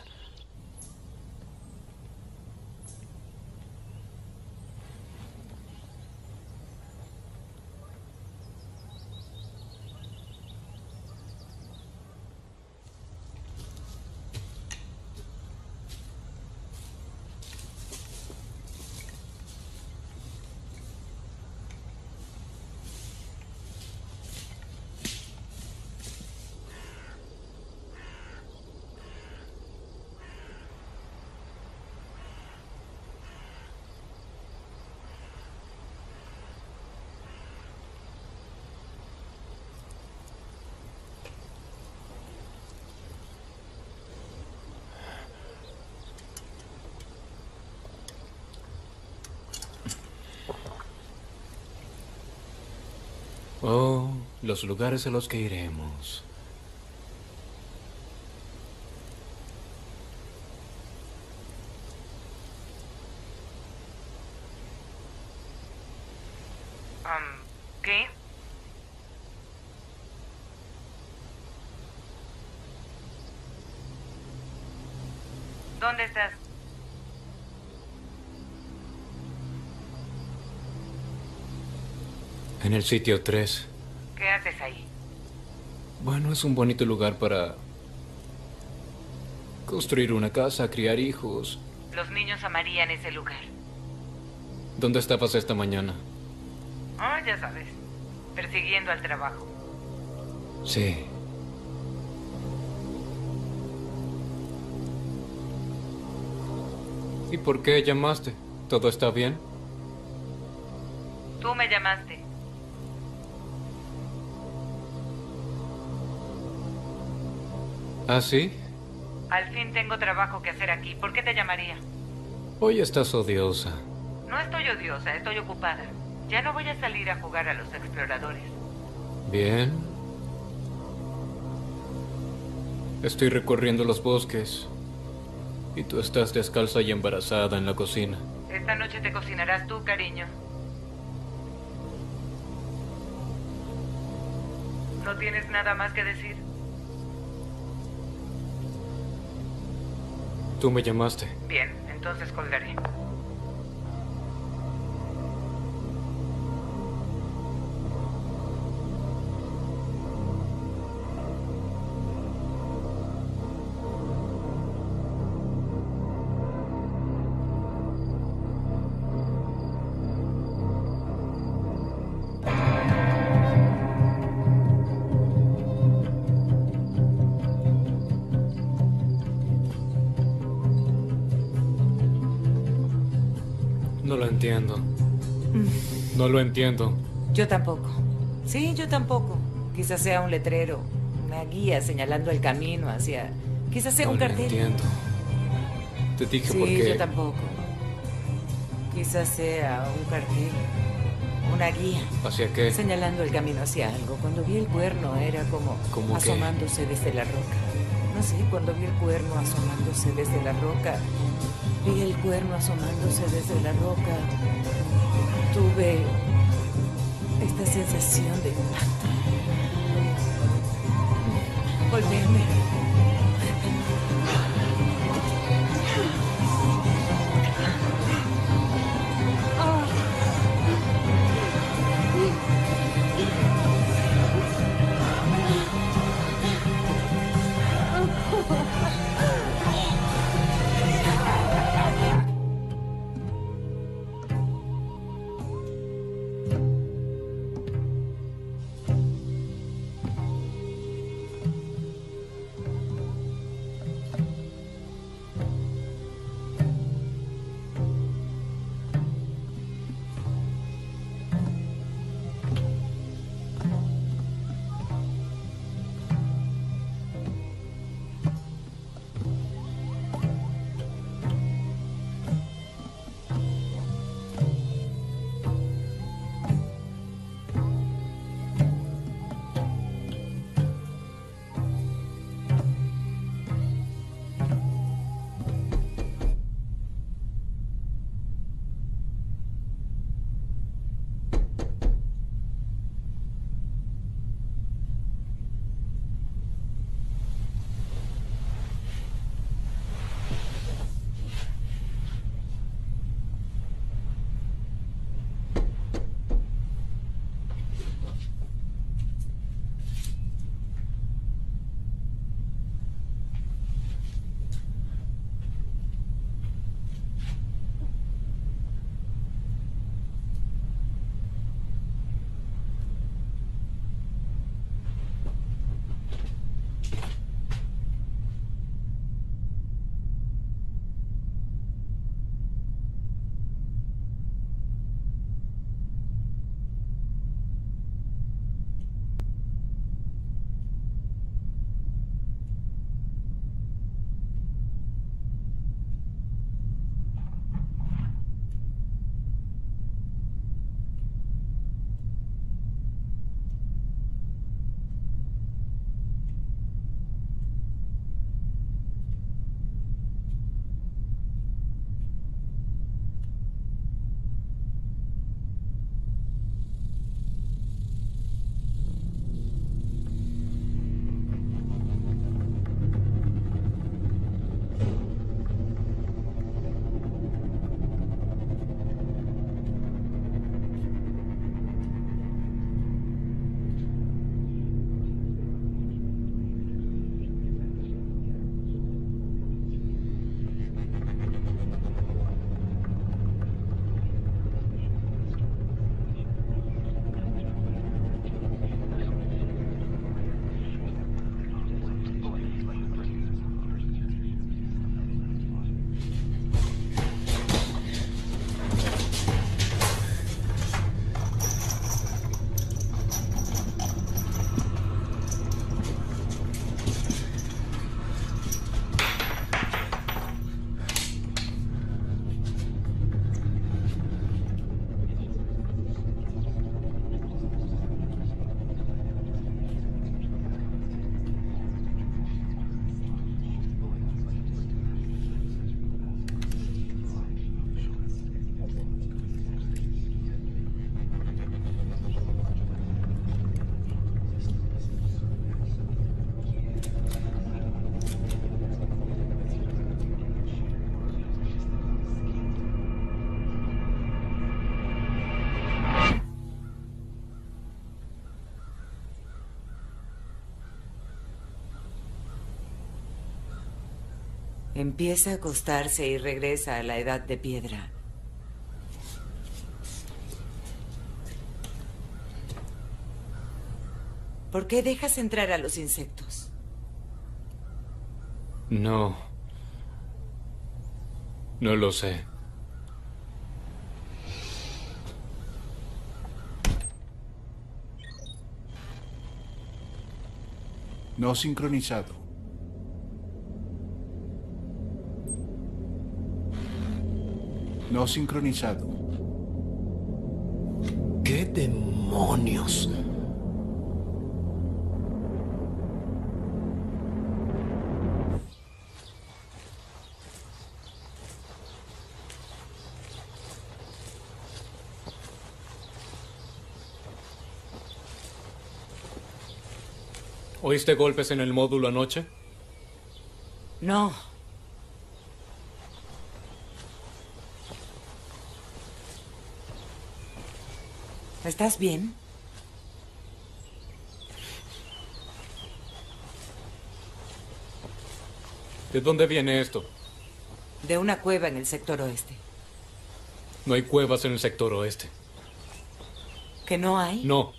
Oh, los lugares a los que iremos. ¿Qué? ¿Dónde estás? En el sitio 3. ¿Qué haces ahí? Bueno, es un bonito lugar para construir una casa, criar hijos. Los niños amarían ese lugar. ¿Dónde estabas esta mañana? Ah, ya sabes. Persiguiendo al trabajo. Sí. ¿Y por qué llamaste? ¿Todo está bien? Tú me llamaste. ¿Ah, sí? Al fin tengo trabajo que hacer aquí. ¿Por qué te llamaría? Hoy estás odiosa. No estoy odiosa, estoy ocupada. Ya no voy a salir a jugar a los exploradores. Bien. Estoy recorriendo los bosques. Y tú estás descalza y embarazada en la cocina. Esta noche te cocinarás tú, cariño. ¿No tienes nada más que decir? Tú me llamaste. Bien, entonces colgaré. No lo entiendo. No lo entiendo. Yo tampoco. Sí, yo tampoco. Quizás sea un letrero, una guía señalando el camino hacia... Quizás sea No un lo cartel. entiendo. Te dije Sí, por qué. yo tampoco. Quizás sea un cartel, una guía. ¿Hacia qué? Señalando el camino hacia algo. Cuando vi el cuerno era como ¿Cómo qué? asomándose desde la roca. No sé, cuando vi el cuerno asomándose desde la roca, vi el cuerno asomándose desde la roca, tuve esta sensación de impacto. Volverme. Empieza a acostarse y regresa a la edad de piedra. ¿Por qué dejas entrar a los insectos? No. No lo sé. No sincronizado. No sincronizado. ¿Qué demonios? ¿Oíste golpes en el módulo anoche? No. ¿Estás bien? ¿De dónde viene esto? De una cueva en el sector oeste. No hay cuevas en el sector oeste. ¿Que no hay? No.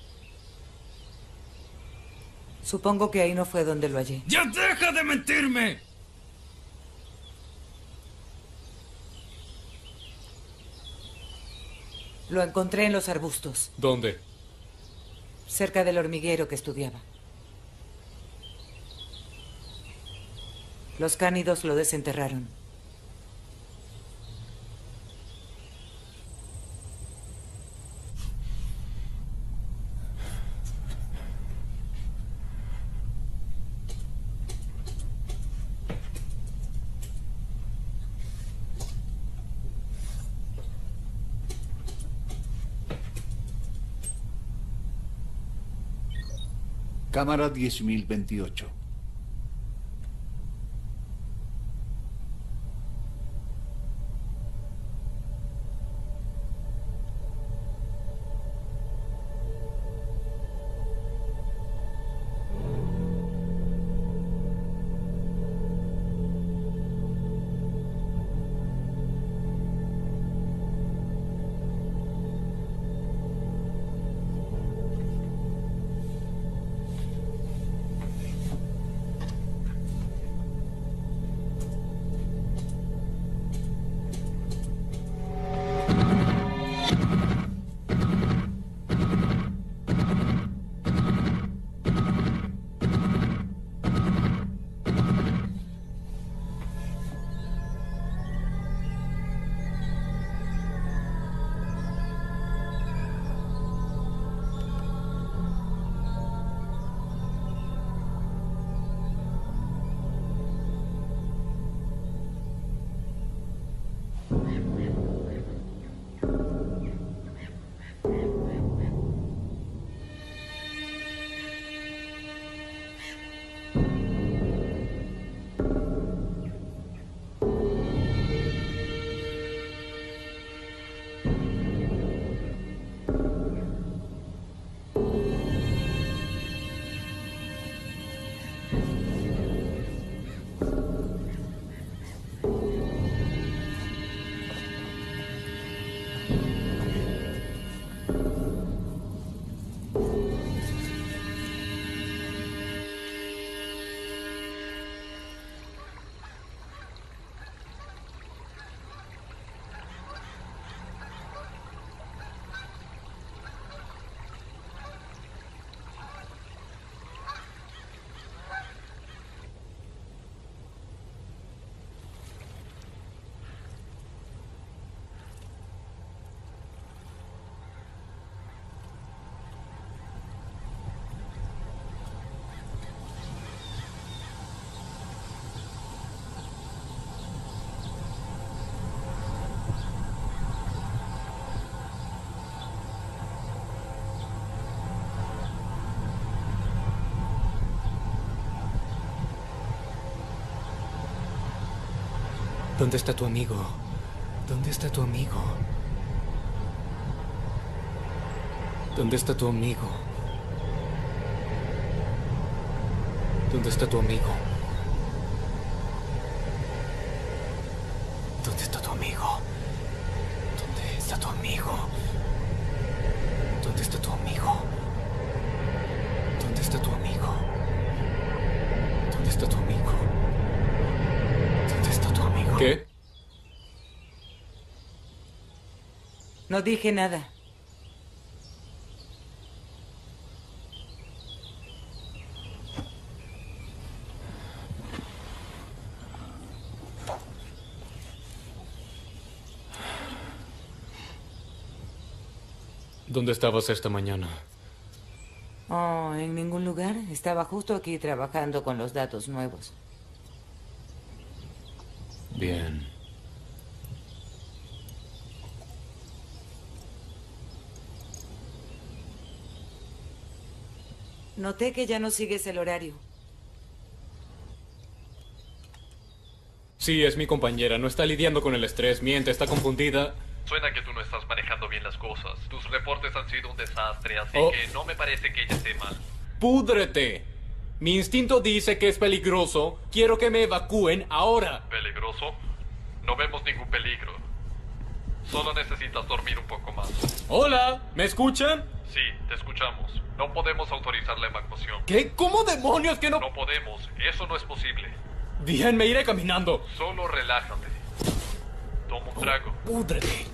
Supongo que ahí no fue donde lo hallé. ¡Ya deja de mentirme! Lo encontré en los arbustos, ¿Dónde? cerca del hormiguero que estudiaba. Los cánidos lo desenterraron. Cámara 10.028. ¿Dónde está tu amigo? ¿Dónde está tu amigo? ¿Dónde está tu amigo? ¿Dónde está tu amigo? ¿Dónde está tu amigo? ¿Dónde está tu amigo? ¿Dónde está tu amigo? ¿Dónde está tu amigo? ¿Dónde está tu amigo? ¿Dónde está tu amigo? ¿Qué? No dije nada. ¿Dónde estabas esta mañana? Oh, en ningún lugar. Estaba justo aquí trabajando con los datos nuevos. Bien. Noté que ya no sigues el horario. Sí, es mi compañera. No está lidiando con el estrés. Miente, está confundida. Suena que tú no estás manejando bien las cosas. Tus reportes han sido un desastre, así Oh. que no me parece que ella esté mal. ¡Púdrete! Mi instinto dice que es peligroso. Quiero que me evacúen ahora. ¿Peligroso? No vemos ningún peligro. Solo necesitas dormir un poco más. Hola, ¿me escuchan? Sí, te escuchamos. No podemos autorizar la evacuación. ¿Qué? ¿Cómo demonios que no? No podemos. Eso no es posible. Bien, me iré caminando. Solo relájate. Toma un trago. Púdrete.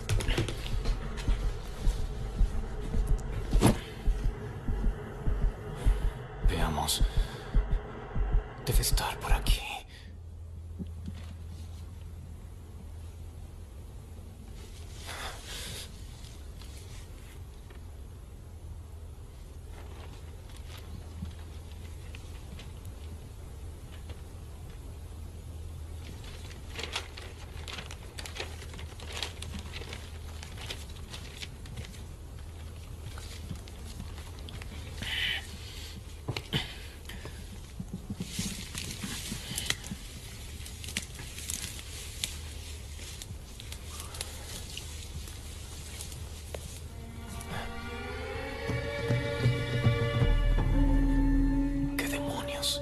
Veamos. Debe estar por aquí. ¿Qué demonios?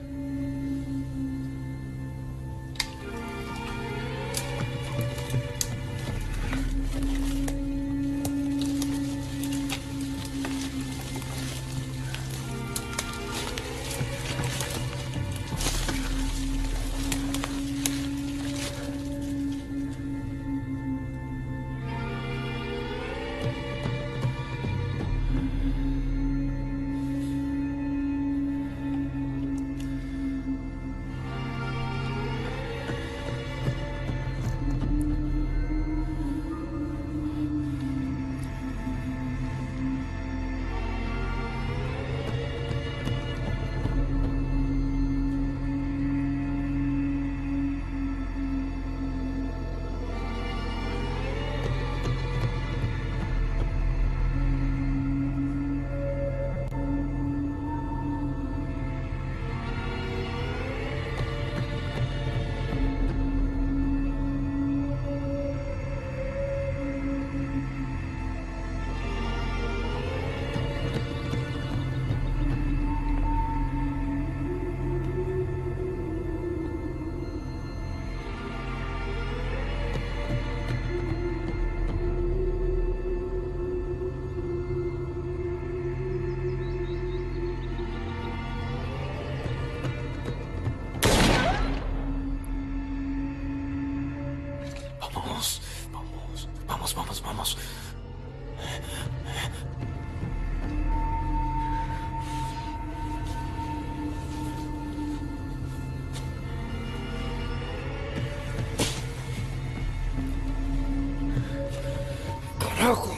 Vamos, vamos, vamos, vamos, vamos. ¡Carajo!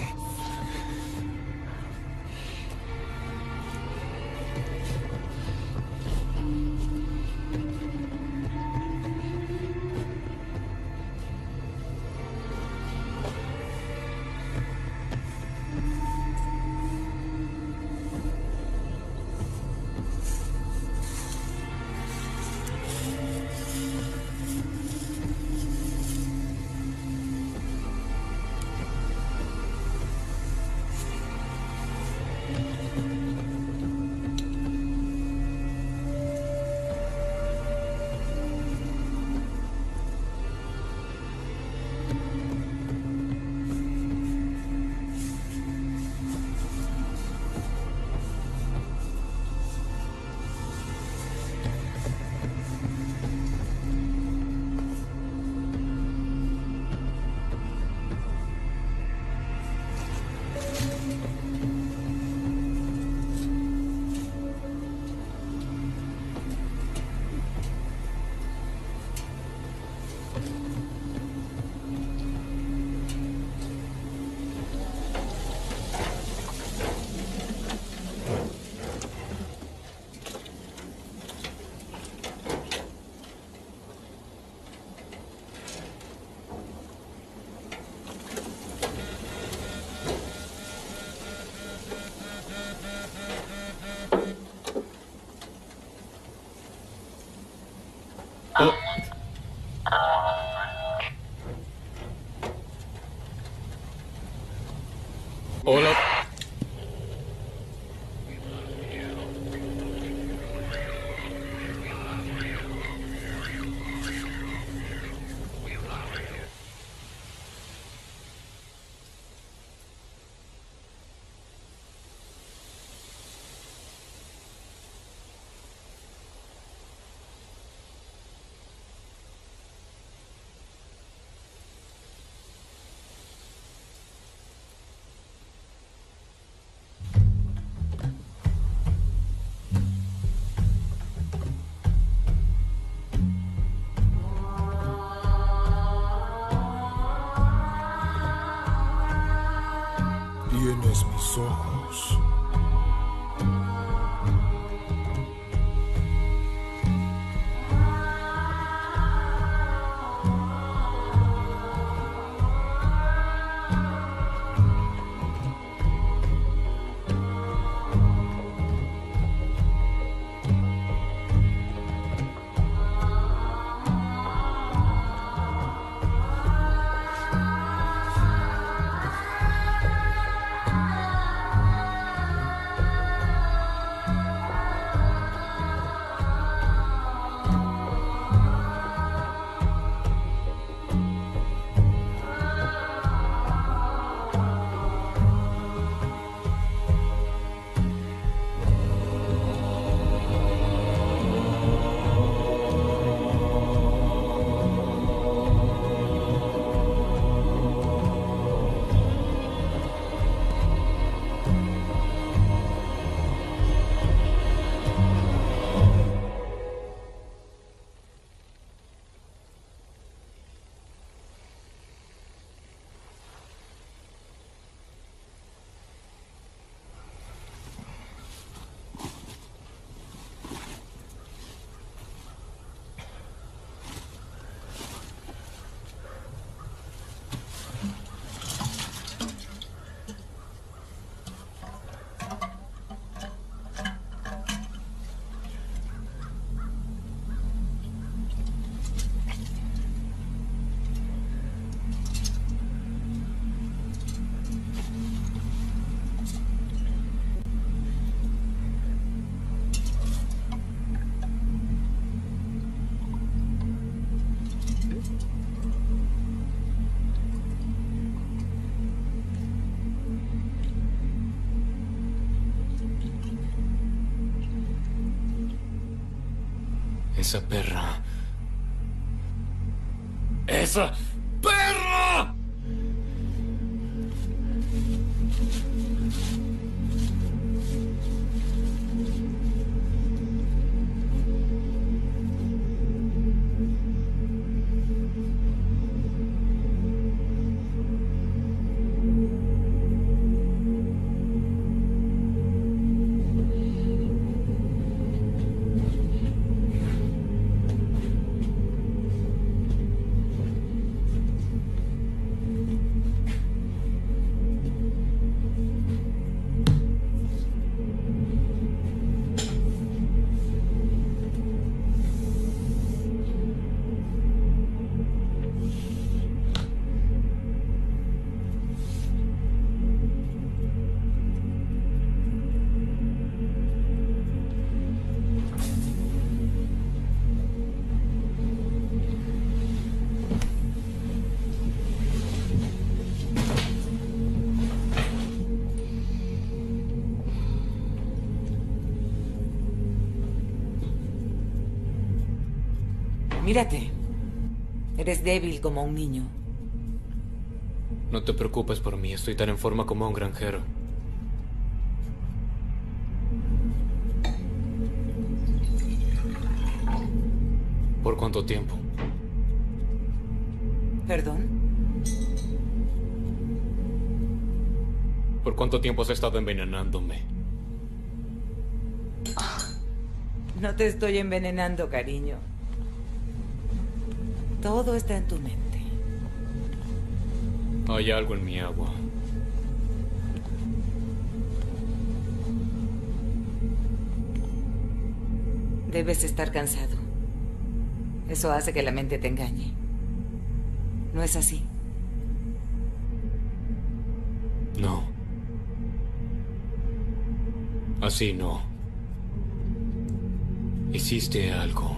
Hola. los ojos. Esa perra. ¡Esa perra! Mírate. Eres débil como un niño. No te preocupes por mí, estoy tan en forma como un granjero. ¿Por cuánto tiempo? ¿Perdón? ¿Por cuánto tiempo has estado envenenándome? No te estoy envenenando, cariño. Todo está en tu mente. Hay algo en mi agua. Debes estar cansado. Eso hace que la mente te engañe. ¿No es así? No. Así no. Hiciste algo.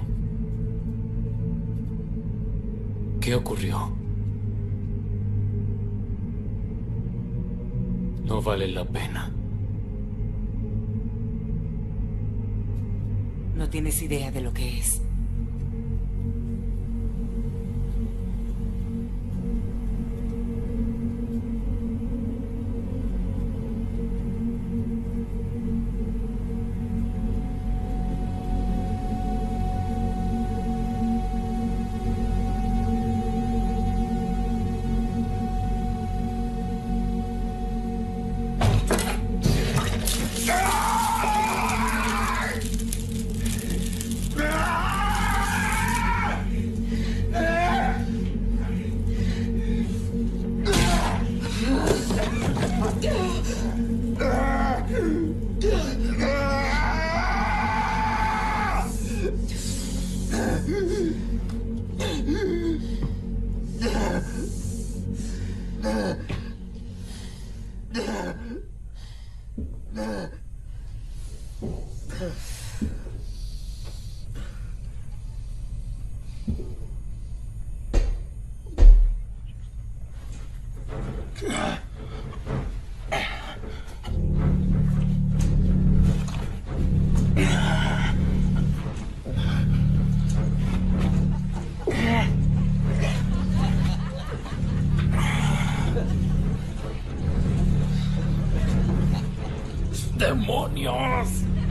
¿Qué ocurrió? No vale la pena. No tienes idea de lo que es. demonios!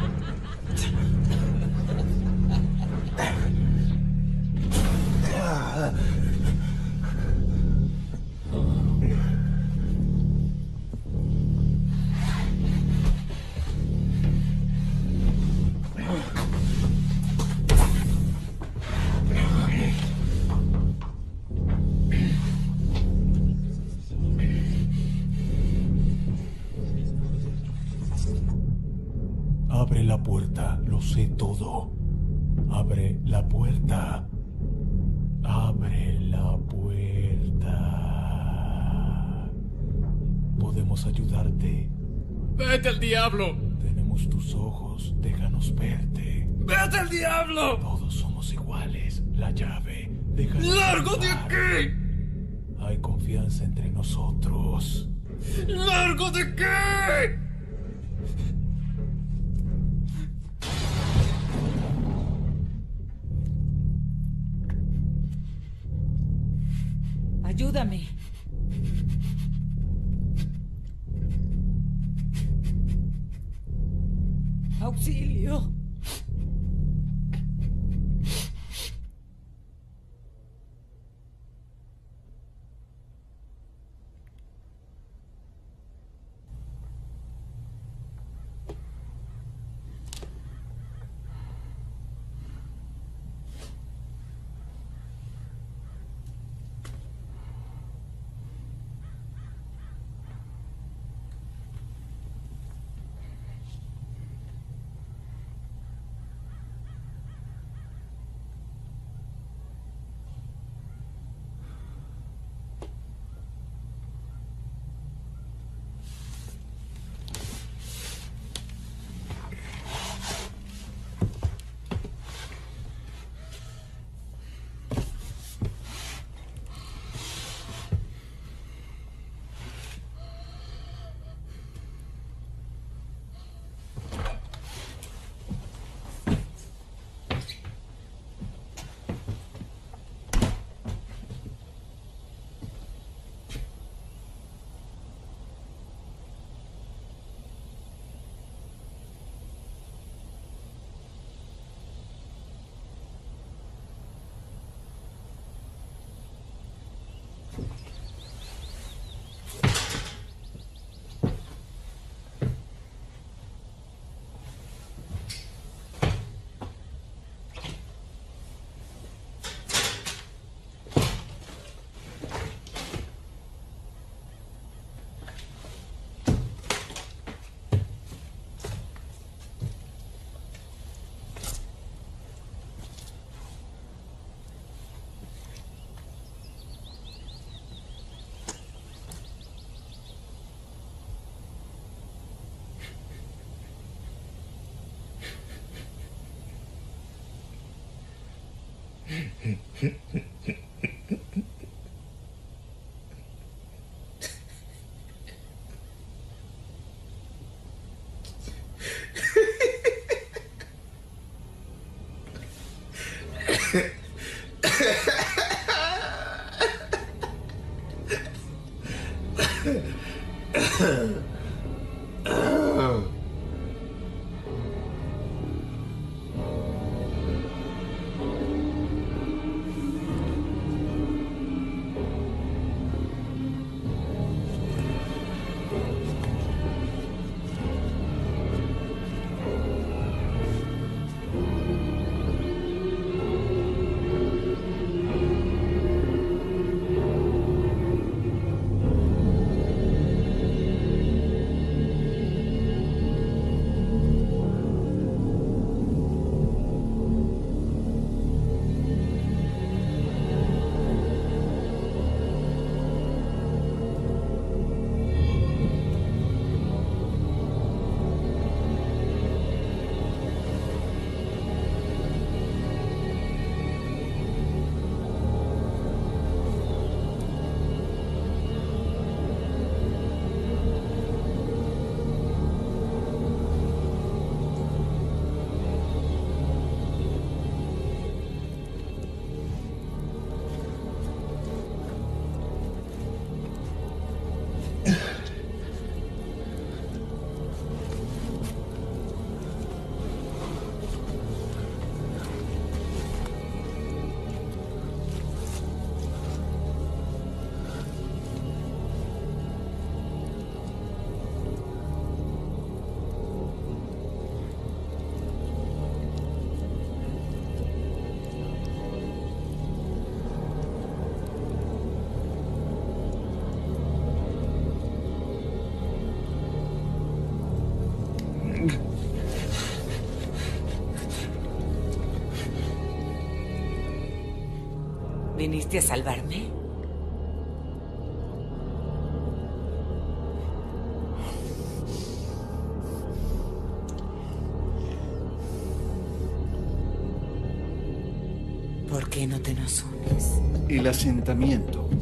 Abre la puerta, lo sé todo. Abre la puerta. Abre la puerta. Podemos ayudarte. ¡Vete al diablo! Tenemos tus ojos, déjanos verte. ¡Vete al diablo! Todos somos iguales. La llave, déjanos ¡Largo de pasar. aquí! Hay confianza entre nosotros. ¡Largo de aquí! Ayúdame. Auxilio. ¿Viniste a salvarme? ¿Por qué no te nos unes? El asentamiento